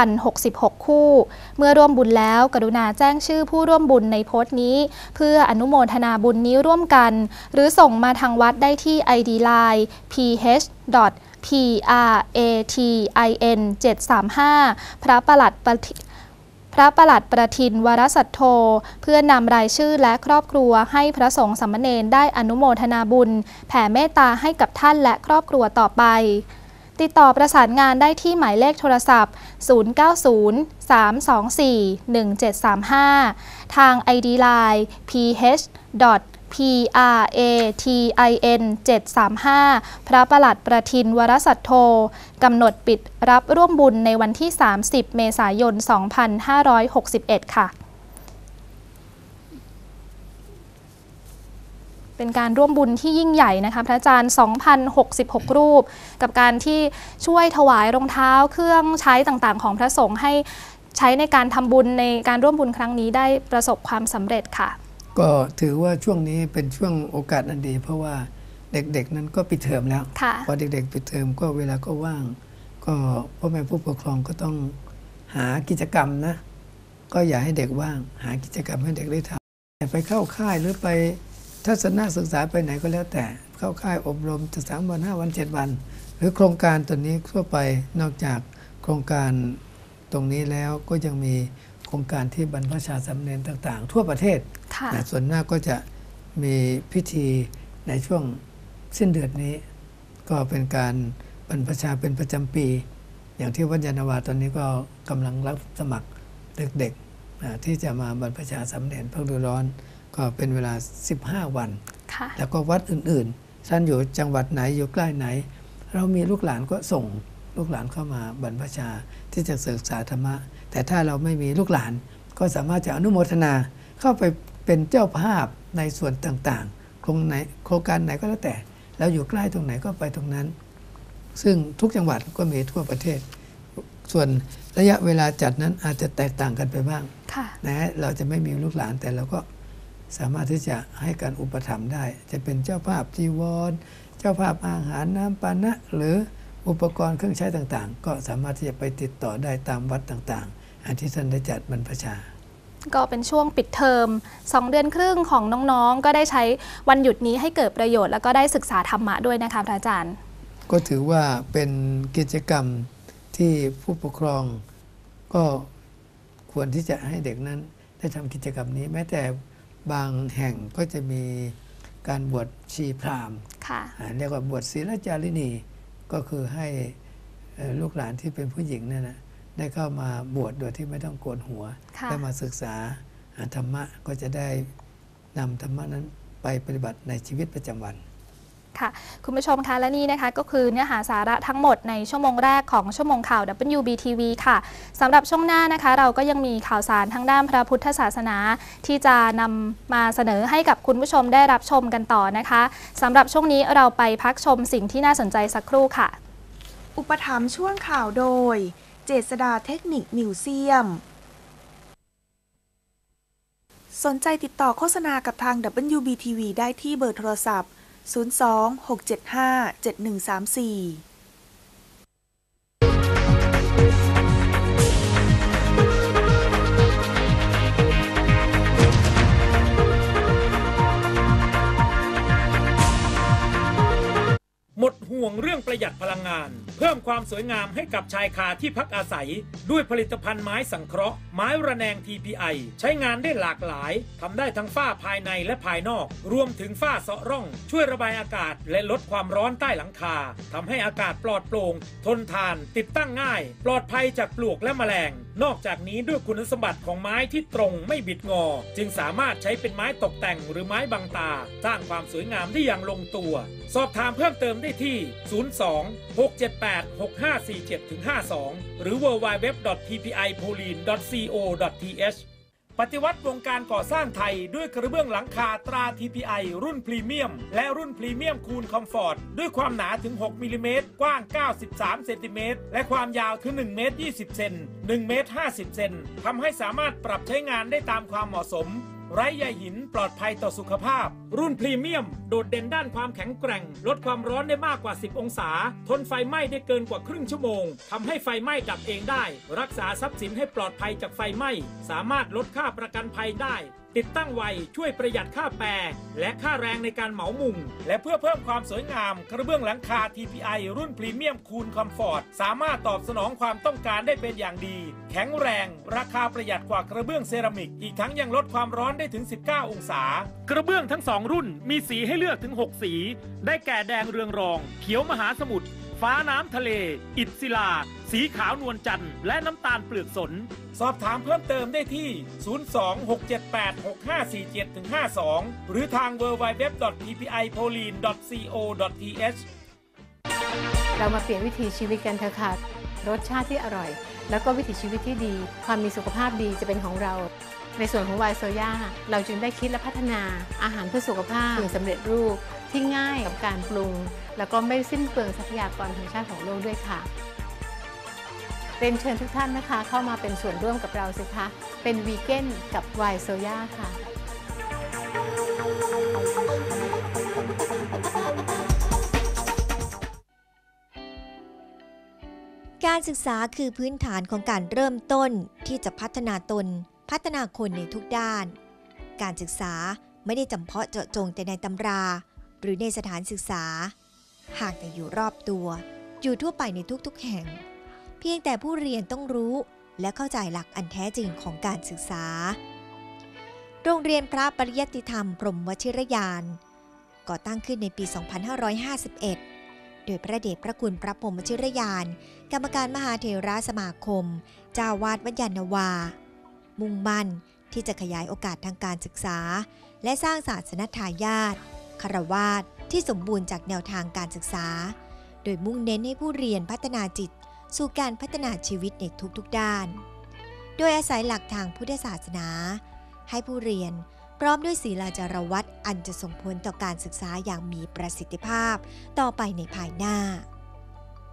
2,066 คู่เมื่อร่วมบุญแล้วกรุณาแจ้งชื่อผู้ร่วมบุญในโพสต์นี้เพื่ออนุโมทนาบุญนี้ร่วมกันหรือส่งมาทางวัดได้ที่ ID Line ph.pratin 735พระประหลัดประทินวรสัทโธเพื่อนำรายชื่อและครอบครัวให้พระสงฆ์สามเณรได้อนุโมทนาบุญแผ่เมตตาให้กับท่านและครอบครัวต่อไปติดต่อประสานงานได้ที่หมายเลขโทรศัพท์ 090-324-1735 ทาง ID Line ph.pratin 735พระประหลัดประทินวรสัทโธกำหนดปิดรับร่วมบุญในวันที่ 30 เมษายน 2561 ค่ะเป็นการร่วมบุญที่ยิ่งใหญ่นะคะพระอาจารย์ 2,066 รูปกับการที่ช่วยถวายรองเท้าเครื่องใช้ต่างๆของพระสงฆ์ให้ใช้ในการทำบุญในการร่วมบุญครั้งนี้ได้ประสบความสำเร็จค่ะก็ถือว่าช่วงนี้เป็นช่วงโอกาสอันดีเพราะว่าเด็กๆนั้นก็ปิดเทอมแล้วพอเด็กๆปิดเทอมก็เวลาก็ว่างก็พ่อแม่ผู้ปกครองก็ต้องหากิจกรรมนะก็อย่าให้เด็กว่างหากิจกรรมให้เด็กได้ทำไปเข้าค่ายหรือไปทัศนศึกษาไปไหนก็แล้วแต่เข้าค่ายอบรมจะ3 วัน 5 วัน 7 วันหรือโครงการตัวนี้ทั่วไปนอกจากโครงการตรงนี้แล้วก็ยังมีโครงการที่บรรพชาสามเณรต่างๆทั่วประเทศส่วนมากก็จะมีพิธีในช่วงสิ้นเดือนนี้ก็เป็นการบรรพชาเป็นประจำปีอย่างที่วัดยานนาวาตอนนี้ก็กำลังรับสมัครเด็กๆที่จะมาบรรพชาสามเณรภาคฤดูร้อนก็เป็นเวลา15 วันแล้วก็วัดอื่นๆท่านอยู่จังหวัดไหนอยู่ใกล้ไหนเรามีลูกหลานก็ส่งลูกหลานเข้ามาบรรพชาที่จะศึกษาธรรมะแต่ถ้าเราไม่มีลูกหลานก็สามารถจะอนุโมทนาเข้าไปเป็นเจ้าภาพในส่วนต่างๆโครงการไหนก็แล้วแต่แล้วอยู่ใกล้ตรงไหนก็ไปตรงนั้นซึ่งทุกจังหวัดก็มีทั่วประเทศ ส่วนระยะเวลาจัดนั้นอาจจะแตกต่างกันไปบ้างนะเราจะไม่มีลูกหลานแต่เราก็สามารถที่จะให้การอุปถัมภ์ได้จะเป็นเจ้าภาพจีวรเจ้าภาพอาหารน้ำปานะหรืออุปกรณ์เครื่องใช้ต่างๆก็สามารถที่จะไปติดต่อได้ตามวัดต่างๆอันที่ท่านได้จัดบรรพชาก็เป็นช่วงปิดเทอม2 เดือนครึ่งของน้องๆก็ได้ใช้วันหยุดนี้ให้เกิดประโยชน์แล้วก็ได้ศึกษาธรรมะด้วยนะคะอาจารย์ก็ถือว่าเป็นกิจกรรมที่ผู้ปกครองก็ควรที่จะให้เด็กนั้นได้ทำกิจกรรมนี้แม้แต่บางแห่งก็จะมีการบวชชีพราหมณ์เรียกว่าบวชศีลจารินีก็คือให้ลูกหลานที่เป็นผู้หญิงนั่นนะได้เข้ามาบวชโดยที่ไม่ต้องโกนหัวได้มาศึกษาธรรมะก็จะได้นำธรรมะนั้นไปปฏิบัติในชีวิตประจำวันค่ะคุณผู้ชมคะและนี่นะคะก็คือเนื้อหาสาระทั้งหมดในชั่วโมงแรกของชั่วโมงข่าว WBTV ค่ะสำหรับช่วงหน้านะคะเราก็ยังมีข่าวสารทางด้านพระพุทธศาสนาที่จะนำมาเสนอให้กับคุณผู้ชมได้รับชมกันต่อนะคะสำหรับช่วงนี้เราไปพักชมสิ่งที่น่าสนใจสักครู่ค่ะอุปถัมภ์ช่วงข่าวโดยเจษฎาเทคนิคมิวเซียมสนใจติดต่อโฆษณากับทาง WBTV ได้ที่เบอร์โทรศัพท์02-675-7134 หมดห่วงเรื่องประหยัดพลังงานเพิ่มความสวยงามให้กับชายคาที่พักอาศัยด้วยผลิตภัณฑ์ไม้สังเคราะห์ไม้ระแนง TPI ใช้งานได้หลากหลายทำได้ทั้งฝ้าภายในและภายนอกรวมถึงฝ้าเซาะร่องช่วยระบายอากาศและลดความร้อนใต้หลังคาทำให้อากาศปลอดโปร่งทนทานติดตั้งง่ายปลอดภัยจากปลวกและแมลงนอกจากนี้ด้วยคุณสมบัติของไม้ที่ตรงไม่บิดงอจึงสามารถใช้เป็นไม้ตกแต่งหรือไม้บังตาสร้างความสวยงามได้อย่างลงตัวสอบถามเพิ่มเติมได้ที่02-678-6547-52 หรือ www.tpipolin.co.th ปฏิวัติวงการก่อสร้างไทยด้วยกระเบื้องหลังคาตรา TPI รุ่นพรีเมียมและรุ่นพรีเมียมคูลคอมฟอร์ตด้วยความหนาถึง6มิลลิเมตรกว้าง93เซนติเมตรและความยาวคือ1เมตร20เซน1เมตร50เซนทำให้สามารถปรับใช้งานได้ตามความเหมาะสมไร้ใยหินปลอดภัยต่อสุขภาพรุ่นพรีเมียมโดดเด่นด้านความแข็งแกร่งลดความร้อนได้มากกว่า10องศาทนไฟไหม้ได้เกินกว่าครึ่งชั่วโมงทำให้ไฟไหม้ดับเองได้รักษาทรัพย์สินให้ปลอดภัยจากไฟไหม้สามารถลดค่าประกันภัยได้ติดตั้งไวช่วยประหยัดค่าแปรและค่าแรงในการเหมามุงและเพื่อเพิ่มความสวยงามกระเบื้องหลังคา TPI รุ่นพรีเมียมคูลคอมฟอร์ตสามารถตอบสนองความต้องการได้เป็นอย่างดีแข็งแรงราคาประหยัดกว่ากระเบื้องเซรามิกอีกทั้งยังลดความร้อนได้ถึง19องศากระเบื้องทั้ง2รุ่นมีสีให้เลือกถึง6สีได้แก่แดงเรืองรองเขียวมหาสมุทรฟ้าน้ำทะเลอิฐศิลาสีขาวนวลจันทร์และน้ำตาลเปลือกสนสอบถามเพิ่มเติมได้ที่ 02-678-6547-52 หรือทาง www.tpipolin.co.th เรามาเปลี่ยนวิถีชีวิตกันเถอะค่ะรสชาติที่อร่อยแล้วก็วิถีชีวิตที่ดีความมีสุขภาพดีจะเป็นของเราในส่วนของไวน์โซย่าเราจึงได้คิดและพัฒนาอาหารเพื่อสุขภาพสำเร็จรูปที่ง่ายกับการปรุงแล้วก็ไม่สิ้นเปลืองทรัพยากรธรรมชาติของโลกด้วยค่ะเรียนเชิญทุกท่านนะคะเข้ามาเป็นส่วนร่วมกับเราสิคะเป็นวีแกนกับไวน์โซย่าค่ะการศึกษาคือพื้นฐานของการเริ่มต้นที่จะพัฒนาตนพัฒนาคนในทุกด้านการศึกษาไม่ได้จำเพาะเจาะจงแต่ในตำราหรือในสถานศึกษาหากแต่อยู่รอบตัวอยู่ทั่วไปในทุกๆแห่งเพียงแต่ผู้เรียนต้องรู้และเข้าใจหลักอันแท้จริงของการศึกษาโรงเรียนพระปริยัติธรรมพรหมวชิรยานก่อตั้งขึ้นในปี 2551 โดยพระเดชพระคุณพระพรหมวชิรยานกรรมการมหาเถรสมาคมเจ้าวาดวัดยานนาวามุ่งมั่นที่จะขยายโอกาสทางการศึกษาและสร้างศาสนทายาทคฤหัสถ์ที่สมบูรณ์จากแนวทางการศึกษาโดยมุ่งเน้นให้ผู้เรียนพัฒนาจิตสู่การพัฒนาชีวิตในทุกๆด้านโดยอาศัยหลักทางพุทธศาสนาให้ผู้เรียนพร้อมด้วยศีลจารวัตรอันจะส่งผลต่อการศึกษาอย่างมีประสิทธิภาพต่อไปในภายหน้า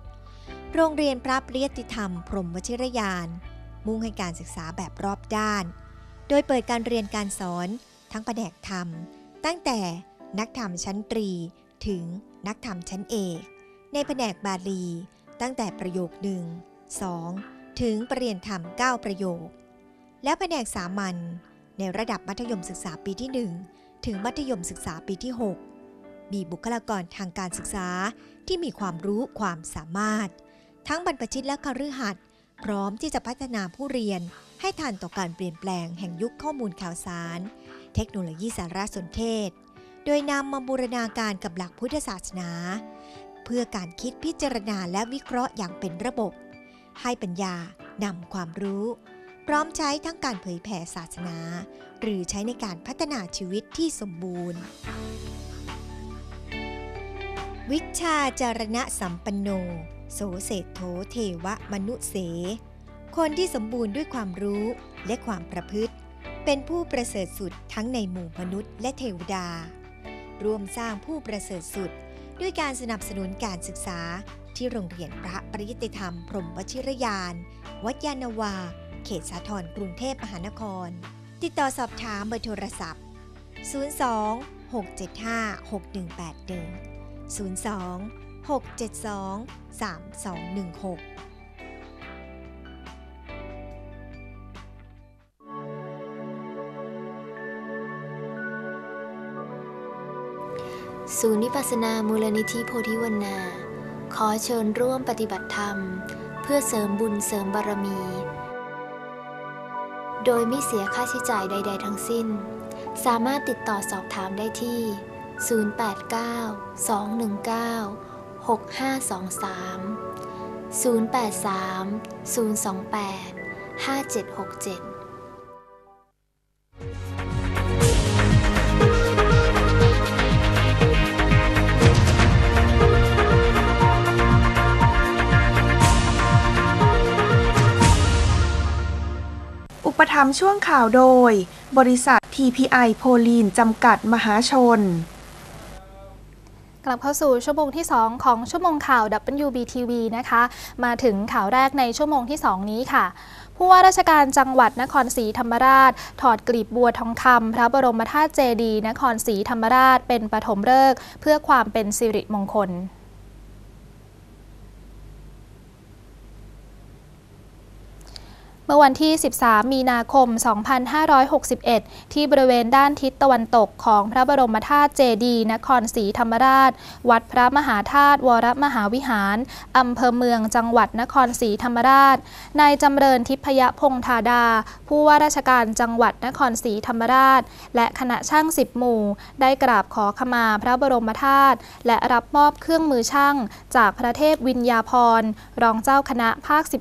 โรงเรียนพระปริยติธรรมพรหมวชิรยาน มุ่งให้การศึกษาแบบรอบด้าน โดยเปิดการเรียนการสอนทั้งแผนกธรรมตั้งแต่นักธรรมชั้นตรีถึงนักธรรมชั้นเอกในแผนกบาลีตั้งแต่ประโยค 1 2 ถึงประเรียนธรรม 9 ประโยคและแผนกสามัญในระดับมัธยมศึกษาปีที่ 1 ถึงมัธยมศึกษาปีที่ 6 มีบุคลากรทางการศึกษาที่มีความรู้ความสามารถทั้งบรรพชิตและคฤหัสถ์พร้อมที่จะพัฒนาผู้เรียนให้ทันต่อการเปลี่ยนแปลงแห่งยุคข้อมูลข่าวสารเทคโนโลยีสารสนเทศโดยนำมาบูรณาการกับหลักพุทธศาสนาเพื่อการคิดพิจารณาและวิเคราะห์อย่างเป็นระบบให้ปัญญานำความรู้พร้อมใช้ทั้งการเผยแผ่ศาสนาหรือใช้ในการพัฒนาชีวิตที่สมบูรณ์วิชชาจารณะสัมปันโนโสเศธโธเทวมนุเสคนที่สมบูรณ์ด้วยความรู้และความประพฤติเป็นผู้ประเสริฐสุดทั้งในหมู่มนุษย์และเทวดาร่วมสร้างผู้ประเสริฐสุดด้วยการสนับสนุนการศึกษาที่โรงเรียนพระปริยติธรรมพรหมวชิรยานวัดยานนาวาเขตสาทรกรุงเทพมหานครติดต่อสอบถามเบอร์โทรศัพท์02 675 6181 02 672 3216 ศูนย์วิปัสสนามูลนิธิโพธิวนาขอเชิญร่วมปฏิบัติธรรมเพื่อเสริมบุญเสริมบารมีโดยไม่เสียค่าใช้จ่ายใดๆทั้งสิ้นสามารถติดต่อสอบถามได้ที่ 089 219 6523 083 028 5767 อุปถัมภ์ช่วงข่าวโดยบริษัท TPI โพลีนจำกัดมหาชนกลับเข้าสู่ชั่วโมงที่2ของชั่วโมงข่าว WBTV นะคะมาถึงข่าวแรกในชั่วโมงที่2นี้ค่ะผู้ว่าราชการจังหวัดนครศรีธรรมราชถอดกลีบบัวทองคำพระบรมธาตุเจดีย์นครศรีธรรมราชเป็นปฐมฤกษ์เพื่อความเป็นสิริมงคลเมื่อวันที่ 13 มีนาคม 2561 ที่บริเวณด้านทิศตะวันตกของพระบรมธาตุเจดีย์นครศรีธรรมราชวัดพระมหาธาตุวรมหาวิหารอำเภอเมืองจังหวัดนครศรีธรรมราชนายจำเริญทิพยพงษ์ธาดาผู้ว่าราชการจังหวัดนครศรีธรรมราชและคณะช่าง10 หมู่ได้กราบขอขมาพระบรมธาตุและรับมอบเครื่องมือช่างจากพระเทพวิญญาภรณ์รองเจ้าคณะภาค 16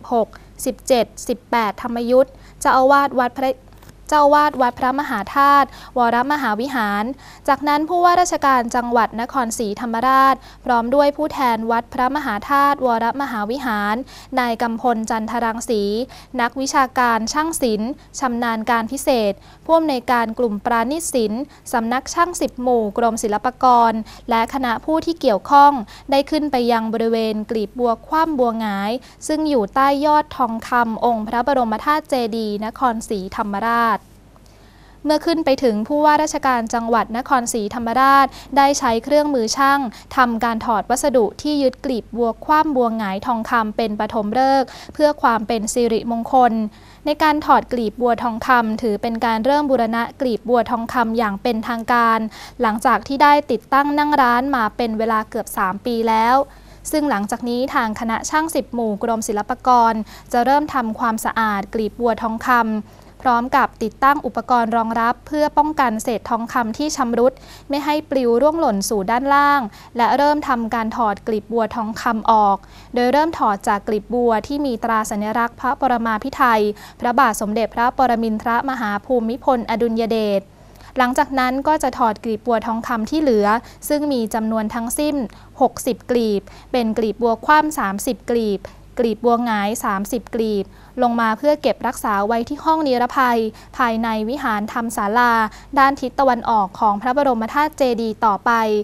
17 18 ธรรมยุทธเจ้าอาวาสวัดพระมหาธาตุวรมหาวิหารจากนั้นผู้ว่าราชการจังหวัดนครศรีธรรมราชพร้อมด้วยผู้แทนวัดพระมหาธาตุวรมหาวิหารนายกำพลจันทรังสีนักวิชาการช่างศิลป์ชำนาญการพิเศษผู้อำนวยการกลุ่มปราณีตศิลป์สำนักช่าง10 หมู่กรมศิลปากรและคณะผู้ที่เกี่ยวข้องได้ขึ้นไปยังบริเวณกลีบบัวคว่ำบัวหงายซึ่งอยู่ใต้ยอดทองคำองค์พระบรมธาตุเจดีย์นครศรีธรรมราชเมื่อขึ้นไปถึงผู้ว่าราชการจังหวัดนครศรีธรรมราชได้ใช้เครื่องมือช่างทำการถอดวัสดุที่ยึดกลีบบัวคว่ำบัวหงายทองคำเป็นปฐมฤกษ์เพื่อความเป็นสิริมงคลในการถอดกลีบบัวทองคำถือเป็นการเริ่มบูรณะกลีบบัวทองคำอย่างเป็นทางการหลังจากที่ได้ติดตั้งนั่งร้านมาเป็นเวลาเกือบ3 ปีแล้วซึ่งหลังจากนี้ทางคณะช่าง10 หมู่กรมศิลปากรจะเริ่มทำความสะอาดกลีบบัวทองคำพร้อมกับติดตั้งอุปกรณ์รองรับเพื่อป้องกันเศษทองคำที่ชำรุดไม่ให้ปลิวร่วงหล่นสู่ด้านล่างและเริ่มทำการถอดกลีบบัวทองคำออกโดยเริ่มถอดจากกลีบบัวที่มีตราสัญลักษณ์พระปรมาภิไธยพระบาทสมเด็จพระปรมินทรมหาภูมิพลอดุลยเดชหลังจากนั้นก็จะถอดกลีบบัวทองคำที่เหลือซึ่งมีจำนวนทั้งสิ้น60 กลีบเป็นกลีบบัวคว่ำ30 กลีบกลีบบัวหงาย30 กลีบลงมาเพื่อเก็บรักษาไว้ที่ห้องนิรภัยภายในวิหารธรรมศาลาด้านทิศตะวันออกของพระบรมธาตุเจดีย์ต่อไป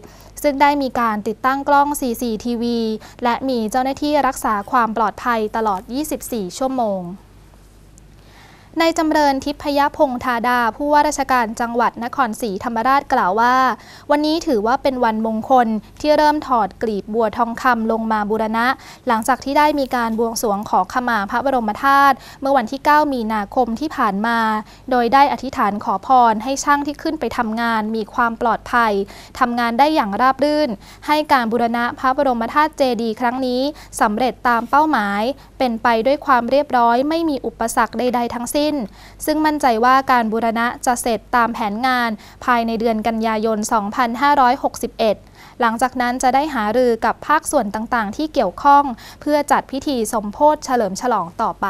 ซึ่งได้มีการติดตั้งกล้อง CCTV และมีเจ้าหน้าที่รักษาความปลอดภัยตลอด 24 ชั่วโมงนายจำเริญทิพยพงษ์ธาดาผู้ว่าราชการจังหวัดนครศรีธรรมราชกล่าวว่าวันนี้ถือว่าเป็นวันมงคลที่เริ่มถอดกลีบบัวทองคำลงมาบูรณะหลังจากที่ได้มีการบวงสรวงขอขมาพระบรมธาตุเมื่อวันที่ 9 มีนาคมที่ผ่านมาโดยได้อธิษฐานขอพรให้ช่างที่ขึ้นไปทำงานมีความปลอดภัยทำงานได้อย่างราบรื่นให้การบูรณะพระบรมธาตุเจดีย์ครั้งนี้สำเร็จตามเป้าหมายเป็นไปด้วยความเรียบร้อยไม่มีอุปสรรคใดๆทั้งสิ้นซึ่งมั่นใจว่าการบูรณะจะเสร็จตามแผนงานภายในเดือนกันยายน 2561 หลังจากนั้นจะได้หารือกับภาคส่วนต่างๆที่เกี่ยวข้องเพื่อจัดพิธีสมโภชเฉลิมฉลองต่อไป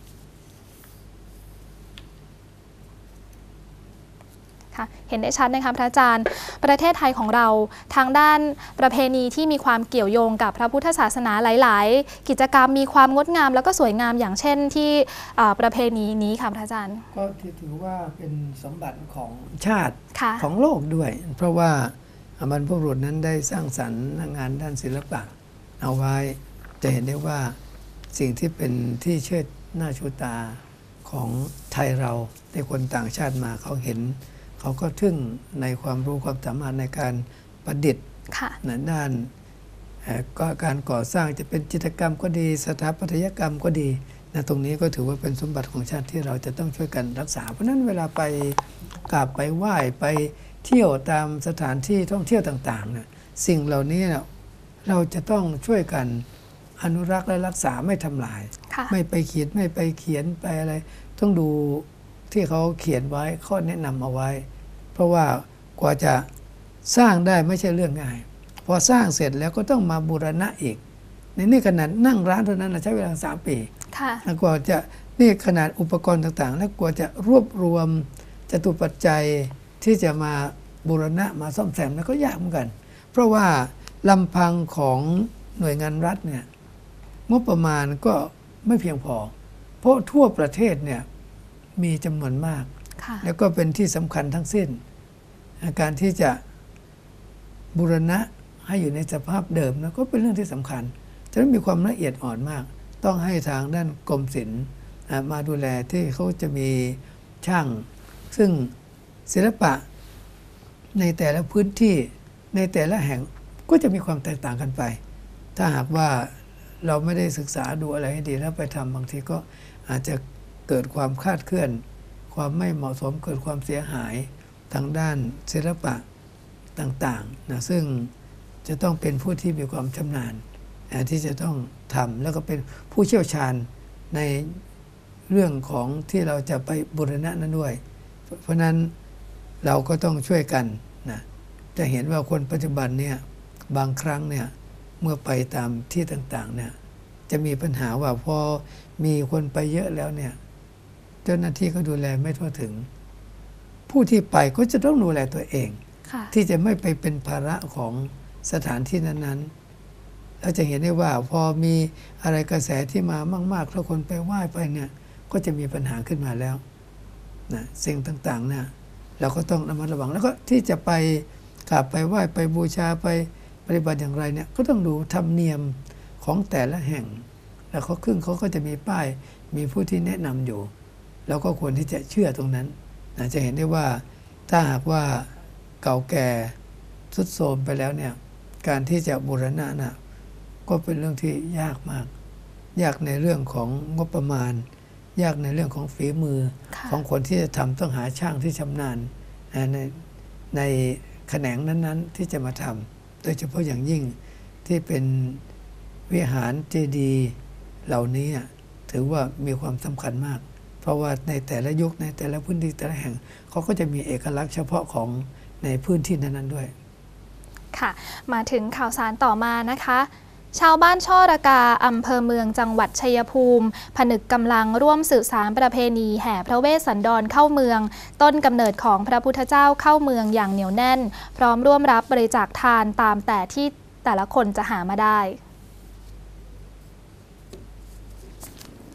เห็นได้ชัดนะคะพระอาจารย์ประเทศไทยของเราทางด้านประเพณีที่มีความเกี่ยวโยงกับพระพุทธศาสนาหลายๆกิจกรรมมีความงดงามแล้วก็สวยงามอย่างเช่นที่ประเพณีนี้ค่ะพระอาจารย์ก็ถือว่าเป็นสมบัติของชาติของโลกด้วยเพราะว่าบรรพบุรุษนั้นได้สร้างสรรค์งานด้านศิลปะเอาไว้จะเห็นได้ว่าสิ่งที่เป็นที่เชิดหน้าชูตาของไทยเราที่คนต่างชาติมาเขาเห็นเขาก็ทึ่งในความรู้ความสามารถในการประดิษฐ์ในด้านการก่อสร้างจะเป็นจิตรกรรมก็ดีสถาปัตยกรรมก็ดีนะตรงนี้ก็ถือว่าเป็นสมบัติของชาติที่เราจะต้องช่วยกันรักษาเพราะนั้นเวลาไปกราบไปไหว้ไปเที่ยวตามสถานที่ท่องเที่ยวต่างๆนะสิ่งเหล่านี้นะเราจะต้องช่วยกันอนุรักษ์และรักษาไม่ทำลายไม่ไปเขียนไม่ไปเขียนไปอะไรต้องดูที่เขาเขียนไว้ข้อแนะนำเอาไว้เพราะว่ากว่าจะสร้างได้ไม่ใช่เรื่องง่ายพอสร้างเสร็จแล้วก็ต้องมาบูรณะอีกในนี่ขนาดนั่งร้านเท่านั้นใช้เวลา3 ปีแล้วกว่าจะนี่ขนาดอุปกรณ์ต่างๆแล้วกว่าจะรวบรวมจตุปัจจัยที่จะมาบูรณะมาซ่อมแซมแล้วก็ยากเหมือนกันเพราะว่าลำพังของหน่วยงานรัฐเนี่ยงบประมาณก็ไม่เพียงพอเพราะทั่วประเทศเนี่ยมีจำนวนมากแล้วก็เป็นที่สำคัญทั้งสิ้นการที่จะบูรณะให้อยู่ในสภาพเดิมนะก็เป็นเรื่องที่สำคัญจะต้องมีความละเอียดอ่อนมากต้องให้ทางด้านกรมศิลป์มาดูแลที่เขาจะมีช่างซึ่งศิลปะในแต่ละพื้นที่ในแต่ละแห่งก็จะมีความแตกต่างกันไปถ้าหากว่าเราไม่ได้ศึกษาดูอะไรให้ดีแล้วไปทำบางทีก็อาจจะเกิดความคลาดเคลื่อนความไม่เหมาะสมเกิดความเสียหายทางด้านศิลปะต่างๆนะซึ่งจะต้องเป็นผู้ที่มีความชำนาญที่จะต้องทำแล้วก็เป็นผู้เชี่ยวชาญในเรื่องของที่เราจะไปบูรณะนั้นด้วยเพราะนั้นเราก็ต้องช่วยกันนะจะเห็นว่าคนปัจจุบันเนี่ยบางครั้งเนี่ยเมื่อไปตามที่ต่างๆเนี่ยจะมีปัญหาว่าพอมีคนไปเยอะแล้วเนี่ยเจ้าหน้าที่ก็ดูแลไม่ทั่วถึงผู้ที่ไปก็จะต้องดูแลตัวเองที่จะไม่ไปเป็นภาระของสถานที่นั้นๆเราจะเห็นได้ว่าพอมีอะไรกระแสที่มามากๆแล้วคนไปไหว้ไปเนี่ยก็จะมีปัญหาขึ้นมาแล้วนะสิ่งต่างๆเนี่ยเราก็ต้องระมัดระวังแล้วก็ที่จะไปกราบไปไหว้ไปบูชาไปปฏิบัติอย่างไรเนี่ยก็ต้องดูธรรมเนียมของแต่ละแห่งแล้วเขาก็จะมีป้ายมีผู้ที่แนะนำอยู่แล้วก็ควรที่จะเชื่อตรงนั้นนะจะเห็นได้ว่าถ้าหากว่าเก่าแก่ทรุดโทรมไปแล้วเนี่ยการที่จะบูรณะนะก็เป็นเรื่องที่ยากมากยากในเรื่องของงบประมาณยากในเรื่องของฝีมือของคนที่จะทำต้องหาช่างที่ชำนาญในแขนงนั้นๆที่จะมาทำโดยเฉพาะอย่างยิ่งที่เป็นวิหารเจดีย์เหล่านี้ถือว่ามีความสำคัญมากเพราะว่าในแต่ละยุคในแต่ละพื้นที่แต่ละแห่งเขาก็จะมีเอกลักษณ์เฉพาะของในพื้นที่นั้นๆด้วยค่ะมาถึงข่าวสารต่อมานะคะชาวบ้านช่อระกาอำเภอเมืองจังหวัดชัยภูมิผนึกกำลังร่วมสืบสานประเพณีแห่พระเวสสันดรเข้าเมืองต้นกำเนิดของพระพุทธเจ้าเข้าเมืองอย่างเหนียวแน่นพร้อมร่วมรับบริจาคทานตามแต่ที่แต่ละคนจะหามาได้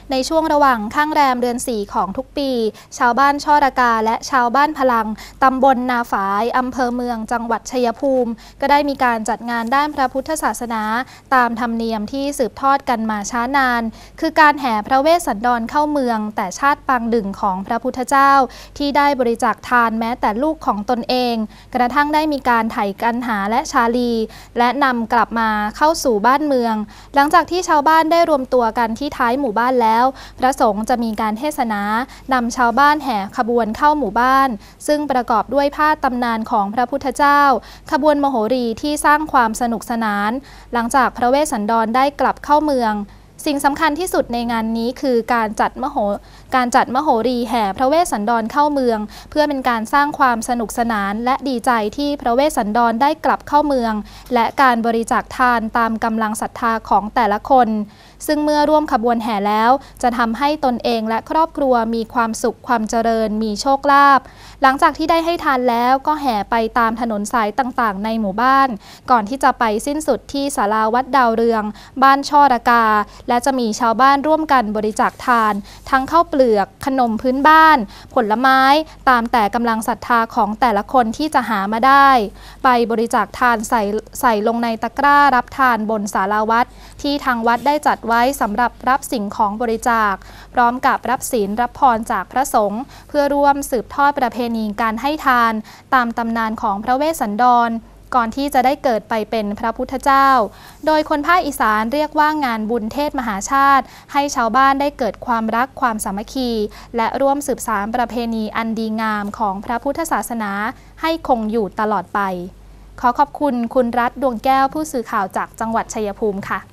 ในช่วงระหว่างข้างแรมเดือน 4 ของทุกปีชาวบ้านช่อระกาและชาวบ้านพลังตำบลนาฝายอำเภอเมืองจังหวัดชัยภูมิก็ได้มีการจัดงานด้านพระพุทธศาสนาตามธรรมเนียมที่สืบทอดกันมาช้านานคือการแห่พระเวสสันดรเข้าเมืองแต่ชาติปางดึงของพระพุทธเจ้าที่ได้บริจาคทานแม้แต่ลูกของตนเองกระทั่งได้มีการไถ่กันหาและชาลีและนำกลับมาเข้าสู่บ้านเมืองหลังจากที่ชาวบ้านได้รวมตัวกันที่ท้ายหมู่บ้านแล้วพระสงฆ์จะมีการเทศนานำชาวบ้านแห่ขบวนเข้าหมู่บ้านซึ่งประกอบด้วยผ้าตำนานของพระพุทธเจ้าขบวนมโหรีที่สร้างความสนุกสนานหลังจากพระเวสสันดรได้กลับเข้าเมืองสิ่งสำคัญที่สุดในงานนี้คือการจัดมโหรีแห่พระเวสสันดรเข้าเมืองเพื่อเป็นการสร้างความสนุกสนานและดีใจที่พระเวสสันดรได้กลับเข้าเมืองและการบริจาคทานตามกำลังศรัทธาของแต่ละคนซึ่งเมื่อร่วมขบวนแห่แล้วจะทำให้ตนเองและครอบครัวมีความสุขความเจริญมีโชคลาภหลังจากที่ได้ให้ทานแล้วก็แห่ไปตามถนนสายต่างๆในหมู่บ้านก่อนที่จะไปสิ้นสุดที่ศาลาวัดดาวเรืองบ้านช่อระกาและจะมีชาวบ้านร่วมกันบริจาคทานทั้งข้าวเปลือกขนมพื้นบ้านผลไม้ตามแต่กำลังศรัทธาของแต่ละคนที่จะหามาได้ไปบริจาคทานใส่ลงในตะกร้ารับทานบนศาลาวัดที่ทางวัดได้จัดไว้สำหรับรับสิ่งของบริจาคพร้อมกับรับศีลรับพรจากพระสงฆ์เพื่อร่วมสืบทอดประเพณีการให้ทานตามตำนานของพระเวสสันดรก่อนที่จะได้เกิดไปเป็นพระพุทธเจ้าโดยคนภาคอีสานเรียกว่างานบุญเทศมหาชาติให้ชาวบ้านได้เกิดความรักความสามัคคีและร่วมสืบสานประเพณีอันดีงามของพระพุทธศาสนาให้คงอยู่ตลอดไปขอขอบคุณคุณรัฐดวงแก้วผู้สื่อข่าวจากจังหวัดชัยภูมิค่ะ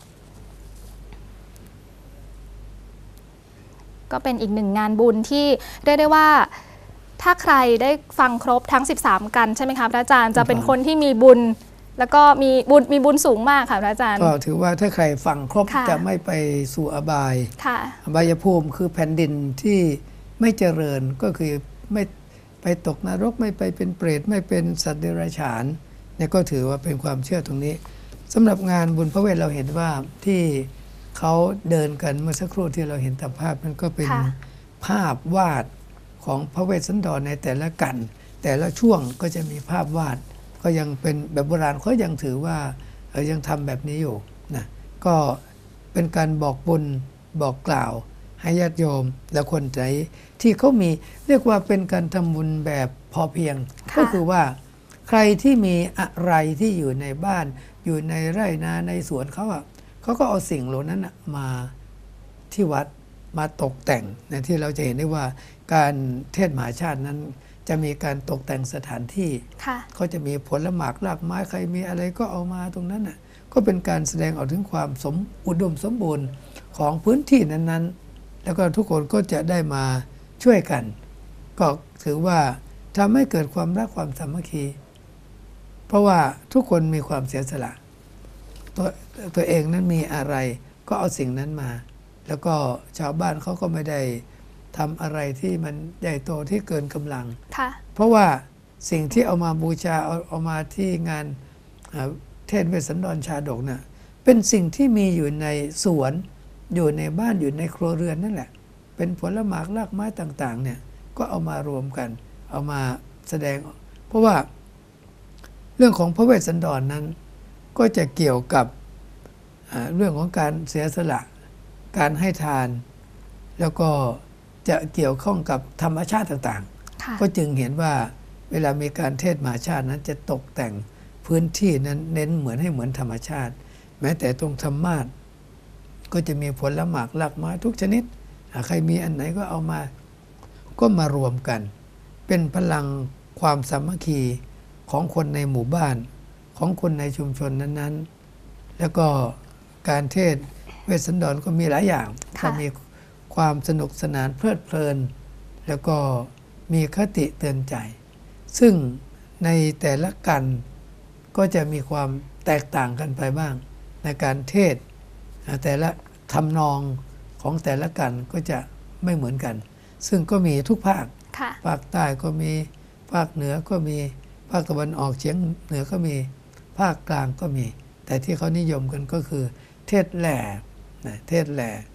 ก็เป็นอีกหนึ่งงานบุญที่เรียกได้ว่าถ้าใครได้ฟังครบทั้ง13กันใช่ไหมคะพระอาจารย์จะเป็นคนที่มีบุญแล้วก็มีบุญสูงมากค่ะพระอาจารย์ก็ถือว่าถ้าใครฟังครบจะไม่ไปสู่อบายอบายภูมิคือแผ่นดินที่ไม่เจริญก็คือไม่ไปตกนรกไม่ไปเป็นเปรตไม่เป็นสัตว์เดรัจฉานเนี่ยก็ถือว่าเป็นความเชื่อตรงนี้สำหรับงานบุญพระเวทเราเห็นว่าที่เขาเดินกันเมื่อสักครู่ที่เราเห็นตามภาพนั้นก็เป็นภาพวาดของพระเวสสันดรในแต่ละกันแต่ละช่วงก็จะมีภาพวาดก็ยังเป็นแบบโบราณเขายังถือว่ายังทำแบบนี้อยู่นะก็เป็นการบอกบุญบอกกล่าวให้ญาติโยมและคนใจที่เขามีเรียกว่าเป็นการทำบุญแบบพอเพียงก็คือว่าใครที่มีอะไรที่อยู่ในบ้านอยู่ในไร่นาในสวนเขาก็เอาสิ่งเหล่านั้นมาที่วัดมาตกแต่งนะที่เราจะเห็นได้ว่าการเทศมหาชาตินั้นจะมีการตกแต่งสถานที่เขาจะมีผลหมากรากไม้ใครมีอะไรก็เอามาตรงนั้นก็เป็นการแสดงออกถึงความอุดมสมบูรณ์ของพื้นที่นั้นๆแล้วก็ทุกคนก็จะได้มาช่วยกันก็ถือว่าทำให้เกิดความรักความสามัคคีเพราะว่าทุกคนมีความเสียสละตัวเองนั้นมีอะไรก็เอาสิ่งนั้นมาแล้วก็ชาวบ้านเขาก็ไม่ได้ทำอะไรที่มันใหญ่โตที่เกินกำลังเพราะว่าสิ่งที่เอามาบูชาเอามาที่งานเทศเวสสันดรชาดกเนี่ยเป็นสิ่งที่มีอยู่ในสวนอยู่ในบ้านอยู่ในครัวเรือนนั่นแหละเป็นผลหมากรากไม้ต่างๆเนี่ยก็เอามารวมกันเอามาแสดงเพราะว่าเรื่องของพระเวสสันดรนั้นก็จะเกี่ยวกับเรื่องของการเสียสละการให้ทานแล้วก็จะเกี่ยวข้องกับธรรมชาติต่างๆก็จึงเห็นว่าเวลามีการเทศมหาชาตินั้นจะตกแต่งพื้นที่นั้นเน้นเหมือนให้เหมือนธรรมชาติแม้แต่ตรงธรรมาสก็จะมีผลหมากรากไม้ทุกชนิดใครมีอันไหนก็เอามาก็มารวมกันเป็นพลังความสามัคคีของคนในหมู่บ้านของคนในชุมชนนั้นๆแล้วก็การเทศเวสสันดรก็มีหลายอย่างก็มีความสนุกสนานเพลิดเพลินแล้วก็มีคติเตือนใจซึ่งในแต่ละกันก็จะมีความแตกต่างกันไปบ้างในการเทศแต่ละทำนองของแต่ละกันก็จะไม่เหมือนกันซึ่งก็มีทุกภาคภาคใต้ก็มีภาคเหนือก็มีภาคตะวันออกเฉียงเหนือก็มีภาคกลางก็มีแต่ที่เขานิยมกันก็คือเทศแหล่เทศแหล่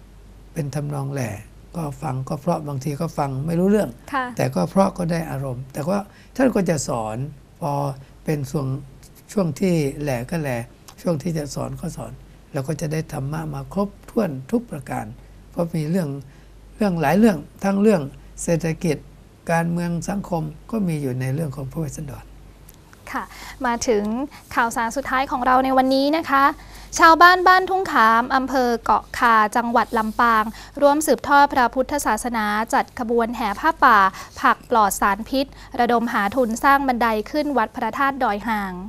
เป็นทำนองแหล่ก็ฟังก็เพราะบางทีก็ฟังไม่รู้เรื่องแต่ก็เพราะก็ได้อารมณ์แต่ว่าท่านก็จะสอนพอเป็นช่วงที่แหล่ก็แหล่ช่วงที่จะสอนก็สอนเราก็จะได้ธรรมะมาครบถ้วนทุกประการเพราะมีเรื่องหลายเรื่องทั้งเรื่องเศรษฐกิจการเมืองสังคมก็มีอยู่ในเรื่องของพระเวสสันดรค่ะมาถึงข่าวสารสุดท้ายของเราในวันนี้นะคะชาวบ้านบ้านทุ่งขามอำเภอเกาะคาจังหวัดลำปางร่วมสืบทอดพระพุทธศาสนาจัดขบวนแห่ผ้าป่าผักปลอดสารพิษระดมหาทุนสร้างบันไดขึ้นวัดพระธาตุดอยห่าง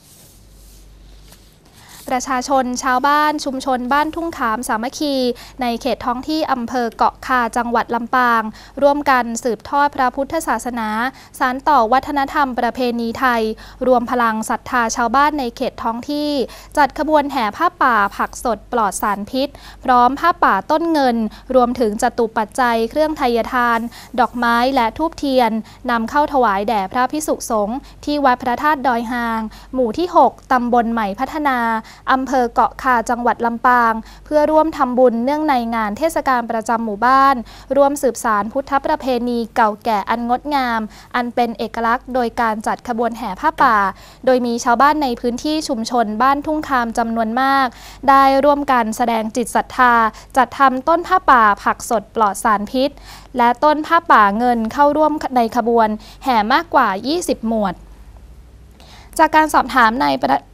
ประชาชนชาวบ้านชุมชนบ้านทุ่งขามสามัคคีในเขตท้องที่อำเภอเกาะคาจังหวัดลำปางร่วมกันสืบทอดพระพุทธศาสนาสานต่อวัฒนธรรมประเพณีไทยรวมพลังศรัทธาชาวบ้านในเขตท้องที่จัดขบวนแห่ผ้าป่าผักสดปลอดสารพิษพร้อมผ้าป่าต้นเงินรวมถึงจตุปัจจัยเครื่องไทยทานดอกไม้และธูปเทียนนำเข้าถวายแด่พระภิกษุสงฆ์ที่วัดพระธาตุดอยห่างหมู่ที่ 6 ตำบลใหม่พัฒนาอำเภอเกาะคาจังหวัดลำปางเพื่อร่วมทำบุญเนื่องในงานเทศกาลประจำหมู่บ้านร่วมสืบสานพุทธประเพณีเก่าแก่อันงดงามอันเป็นเอกลักษณ์โดยการจัดขบวนแห่ผ้าป่าโดยมีชาวบ้านในพื้นที่ชุมชนบ้านทุ่งคามจำนวนมากได้ร่วมกันแสดงจิตศรัทธาจัดทำต้นผ้าป่าผักสดปลอดสารพิษและต้นผ้าป่าเงินเข้าร่วมในขบวนแห่มากกว่า20หมวดจากการสอบถามใน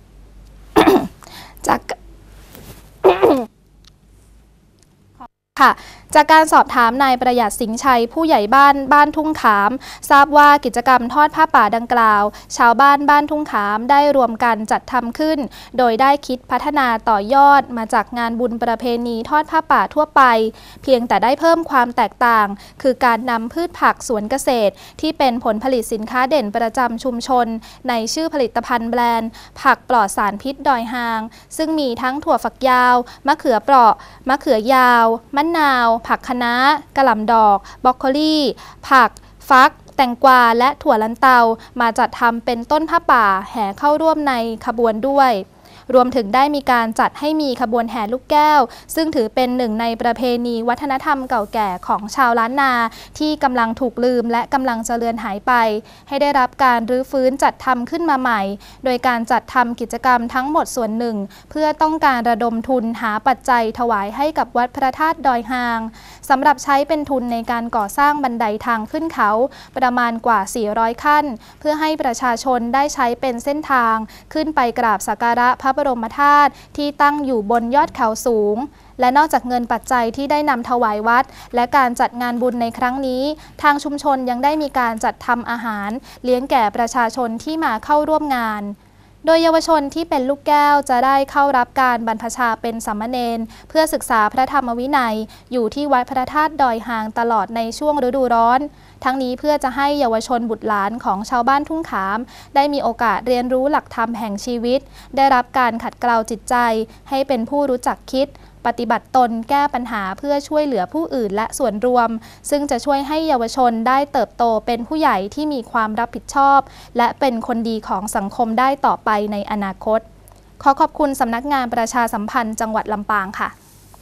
จากการสอบถามนายประหยัดสิงห์ชัยผู้ใหญ่บ้านทุ่งขามทราบว่ากิจกรรมทอดผ้าป่าดังกล่าวชาวบ้านบ้านทุ่งขามได้รวมกันจัดทำขึ้นโดยได้คิดพัฒนาต่อยอดมาจากงานบุญประเพณีทอดผ้าป่าทั่วไปเพียงแต่ได้เพิ่มความแตกต่างคือการนำพืชผักสวนเกษตรที่เป็นผลผลิตสินค้าเด่นประจำชุมชนในชื่อผลิตภัณฑ์แบรนด์ผักปลอดสารพิษดอยห่างซึ่งมีทั้งถั่วฝักยาวมะเขือเปราะมะเขือยาวมะนาวผักคะน้ากะหล่ำดอกบรอกโคลีผักฟักแตงกวาและถั่วลันเตามาจัดทำเป็นต้นผ้าป่าแห่เข้าร่วมในขบวนด้วยรวมถึงได้มีการจัดให้มีขบวนแห่ลูกแก้วซึ่งถือเป็นหนึ่งในประเพณีวัฒนธรรมเก่าแก่ของชาวล้านนาที่กำลังถูกลืมและกำลังจะเลือนหายไปให้ได้รับการรื้อฟื้นจัดทำขึ้นมาใหม่โดยการจัดทำกิจกรรมทั้งหมดส่วนหนึ่งเพื่อต้องการระดมทุนหาปัจจัยถวายให้กับวัดพระธาตุดอยห่างสำหรับใช้เป็นทุนในการก่อสร้างบันไดทางขึ้นเขาประมาณกว่า400ขั้นเพื่อให้ประชาชนได้ใช้เป็นเส้นทางขึ้นไปกราบสักการะพระบรมธาตุที่ตั้งอยู่บนยอดเขาสูงและนอกจากเงินปัจจัยที่ได้นำถวายวัดและการจัดงานบุญในครั้งนี้ทางชุมชนยังได้มีการจัดทำอาหารเลี้ยงแก่ประชาชนที่มาเข้าร่วมงานโดยเยาวชนที่เป็นลูกแก้วจะได้เข้ารับการบรรพชาเป็นสามเณรเพื่อศึกษาพระธรรมวินัยอยู่ที่วัดพระธาตุดอยห่างตลอดในช่วงฤดูร้อนทั้งนี้เพื่อจะให้เยาวชนบุตรหลานของชาวบ้านทุ่งขามได้มีโอกาสเรียนรู้หลักธรรมแห่งชีวิตได้รับการขัดเกลาจิตใจให้เป็นผู้รู้จักคิดปฏิบัติตนแก้ปัญหาเพื่อช่วยเหลือผู้อื่นและส่วนรวมซึ่งจะช่วยให้เยาวชนได้เติบโตเป็นผู้ใหญ่ที่มีความรับผิดชอบและเป็นคนดีของสังคมได้ต่อไปในอนาคตขอขอบคุณสำนักงานประชาสัมพันธ์จังหวัดลำปางค่ะ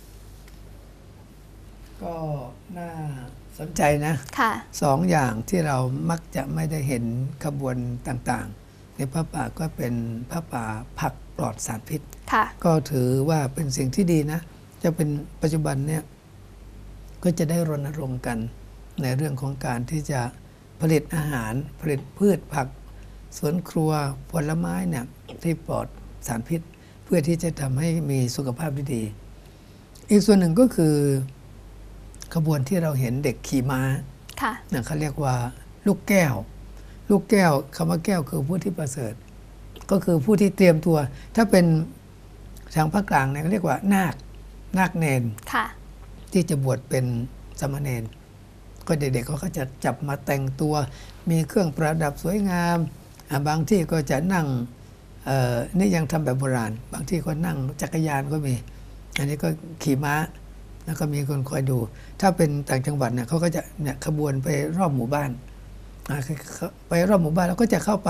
ก็น่าสนใจนะสองอย่างที่เรามักจะไม่ได้เห็นขบวนต่างๆในผ้าป่าก็เป็นผ้าป่าผักปลอดสารพิษก็ถือว่าเป็นสิ่งที่ดีนะจะเป็นปัจจุบันเนี่ยก็จะได้รณรงค์กันในเรื่องของการที่จะผลิตอาหารผลิตพืชผักสวนครัวผลไม้เนี่ยที่ปลอดสารพิษเพื่อที่จะทำให้มีสุขภาพที่ดีอีกส่วนหนึ่งก็คือขบวนที่เราเห็นเด็กขี่ม้าเขาเรียกว่าลูกแก้วลูกแก้วคำว่าแก้วคือผู้ที่ประเสริฐก็คือผู้ที่เตรียมตัวถ้าเป็นทางภาคกลางเนี่ยเขาเรียกว่านาคเนนที่จะบวชเป็นสามเณรก็เด็กๆเขาก็จะจับมาแต่งตัวมีเครื่องประดับสวยงามบางที่ก็จะนั่งนี่ยังทำแบบโบราณบางที่ก็นั่งจักรยานก็มีอันนี้ก็ขี่ม้าแล้วก็มีคนคอยดูถ้าเป็นต่างจังหวัดเนี่ยเขาก็จะเนี่ยขบวนไปรอบหมู่บ้านไปรอบหมู่บ้านแล้วก็จะเข้าไป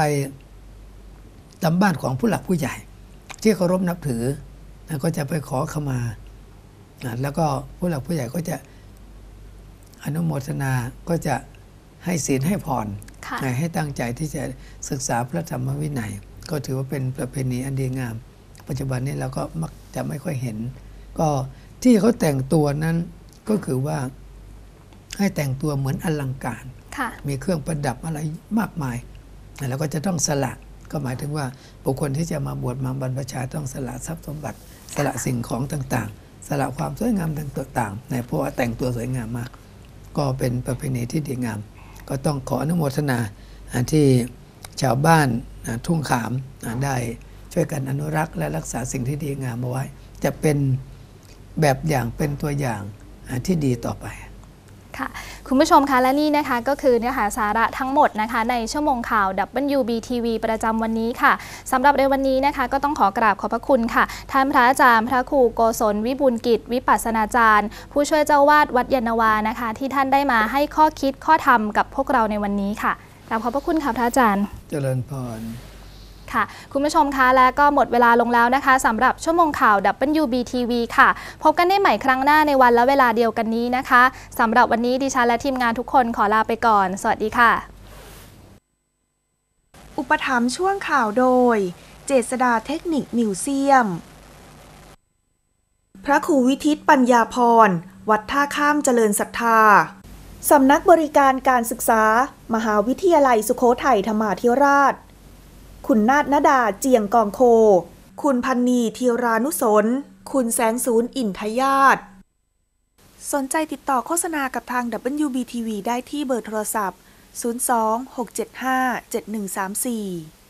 ตามบ้านของผู้หลักผู้ใหญ่ที่เคารพนับถือแล้วก็จะไปขอขมาแล้วก็ผู้หลักผู้ใหญ่ก็จะอนุโมทนาก็จะให้ศีลให้พรให้ตั้งใจที่จะศึกษาพระธรรมวินัยก็ถือว่าเป็นประเพณีอันดีงามปัจจุบันนี้เราก็มักจะไม่ค่อยเห็นก็ที่เขาแต่งตัวนั้นก็คือว่าให้แต่งตัวเหมือนอลังการมีเครื่องประดับอะไรมากมายแล้วก็จะต้องสละก็หมายถึงว่าบุคคลที่จะมาบวชมาบรรพชาต้องสละทรัพย์สมบัติสละสิ่งของต่างๆสละความสวยงามต่างๆเพราะว่าแต่งตัวสวยงามมากก็เป็นประเพณีที่ดีงามก็ต้องขออนุโมทนาที่ชาวบ้านทุ่งขามได้ช่วยกันอนุรักษ์และรักษาสิ่งที่ดีงามเอาไว้จะเป็นแบบอย่างเป็นตัวอย่างที่ดีต่อไปค่ะคุณผู้ชมคะและนี่นะคะก็คือเนื้อหาสาระทั้งหมดนะคะในชั่วโมงข่าว WBTV ประจำวันนี้ค่ะสำหรับในวันนี้นะคะก็ต้องขอกราบขอบพระคุณค่ะท่านพระอาจารย์พระครูโกศลวิบูลย์กิจวิปัสสนาจารย์ผู้ช่วยเจ้าวาดวัดยานนาวานะคะที่ท่านได้มาให้ข้อคิดข้อธรรมกับพวกเราในวันนี้ค่ะกราบขอบพระคุณค่ะพระอาจารย์เจริญพรค่ะคุณผู้ชมคะและก็หมดเวลาลงแล้วนะคะสำหรับชั่วโมงข่าว WBTV ค่ะพบกันได้ใหม่ครั้งหน้าในวันและเวลาเดียวกันนี้นะคะสำหรับวันนี้ดิฉันและทีมงานทุกคนขอลาไปก่อนสวัสดีค่ะอุปถัมภ์ช่วงข่าวโดยเจษฎาเทคนิคมิวเซียมพระครูวิทิตปัญญาพรวัดท่าข้ามเจริญศรัทธาสำนักบริการการศึกษามหาวิทยาลัยสุโขทัยธรรมาธิราชคุณนาฏนดาเจียงกองโคคุณพันนีธีรานุสนคุณแสงศูนย์อินทยาตสนใจติดต่อโฆษณากับทาง WBTV ได้ที่เบอร์โทรศัพท์ 02 675 7134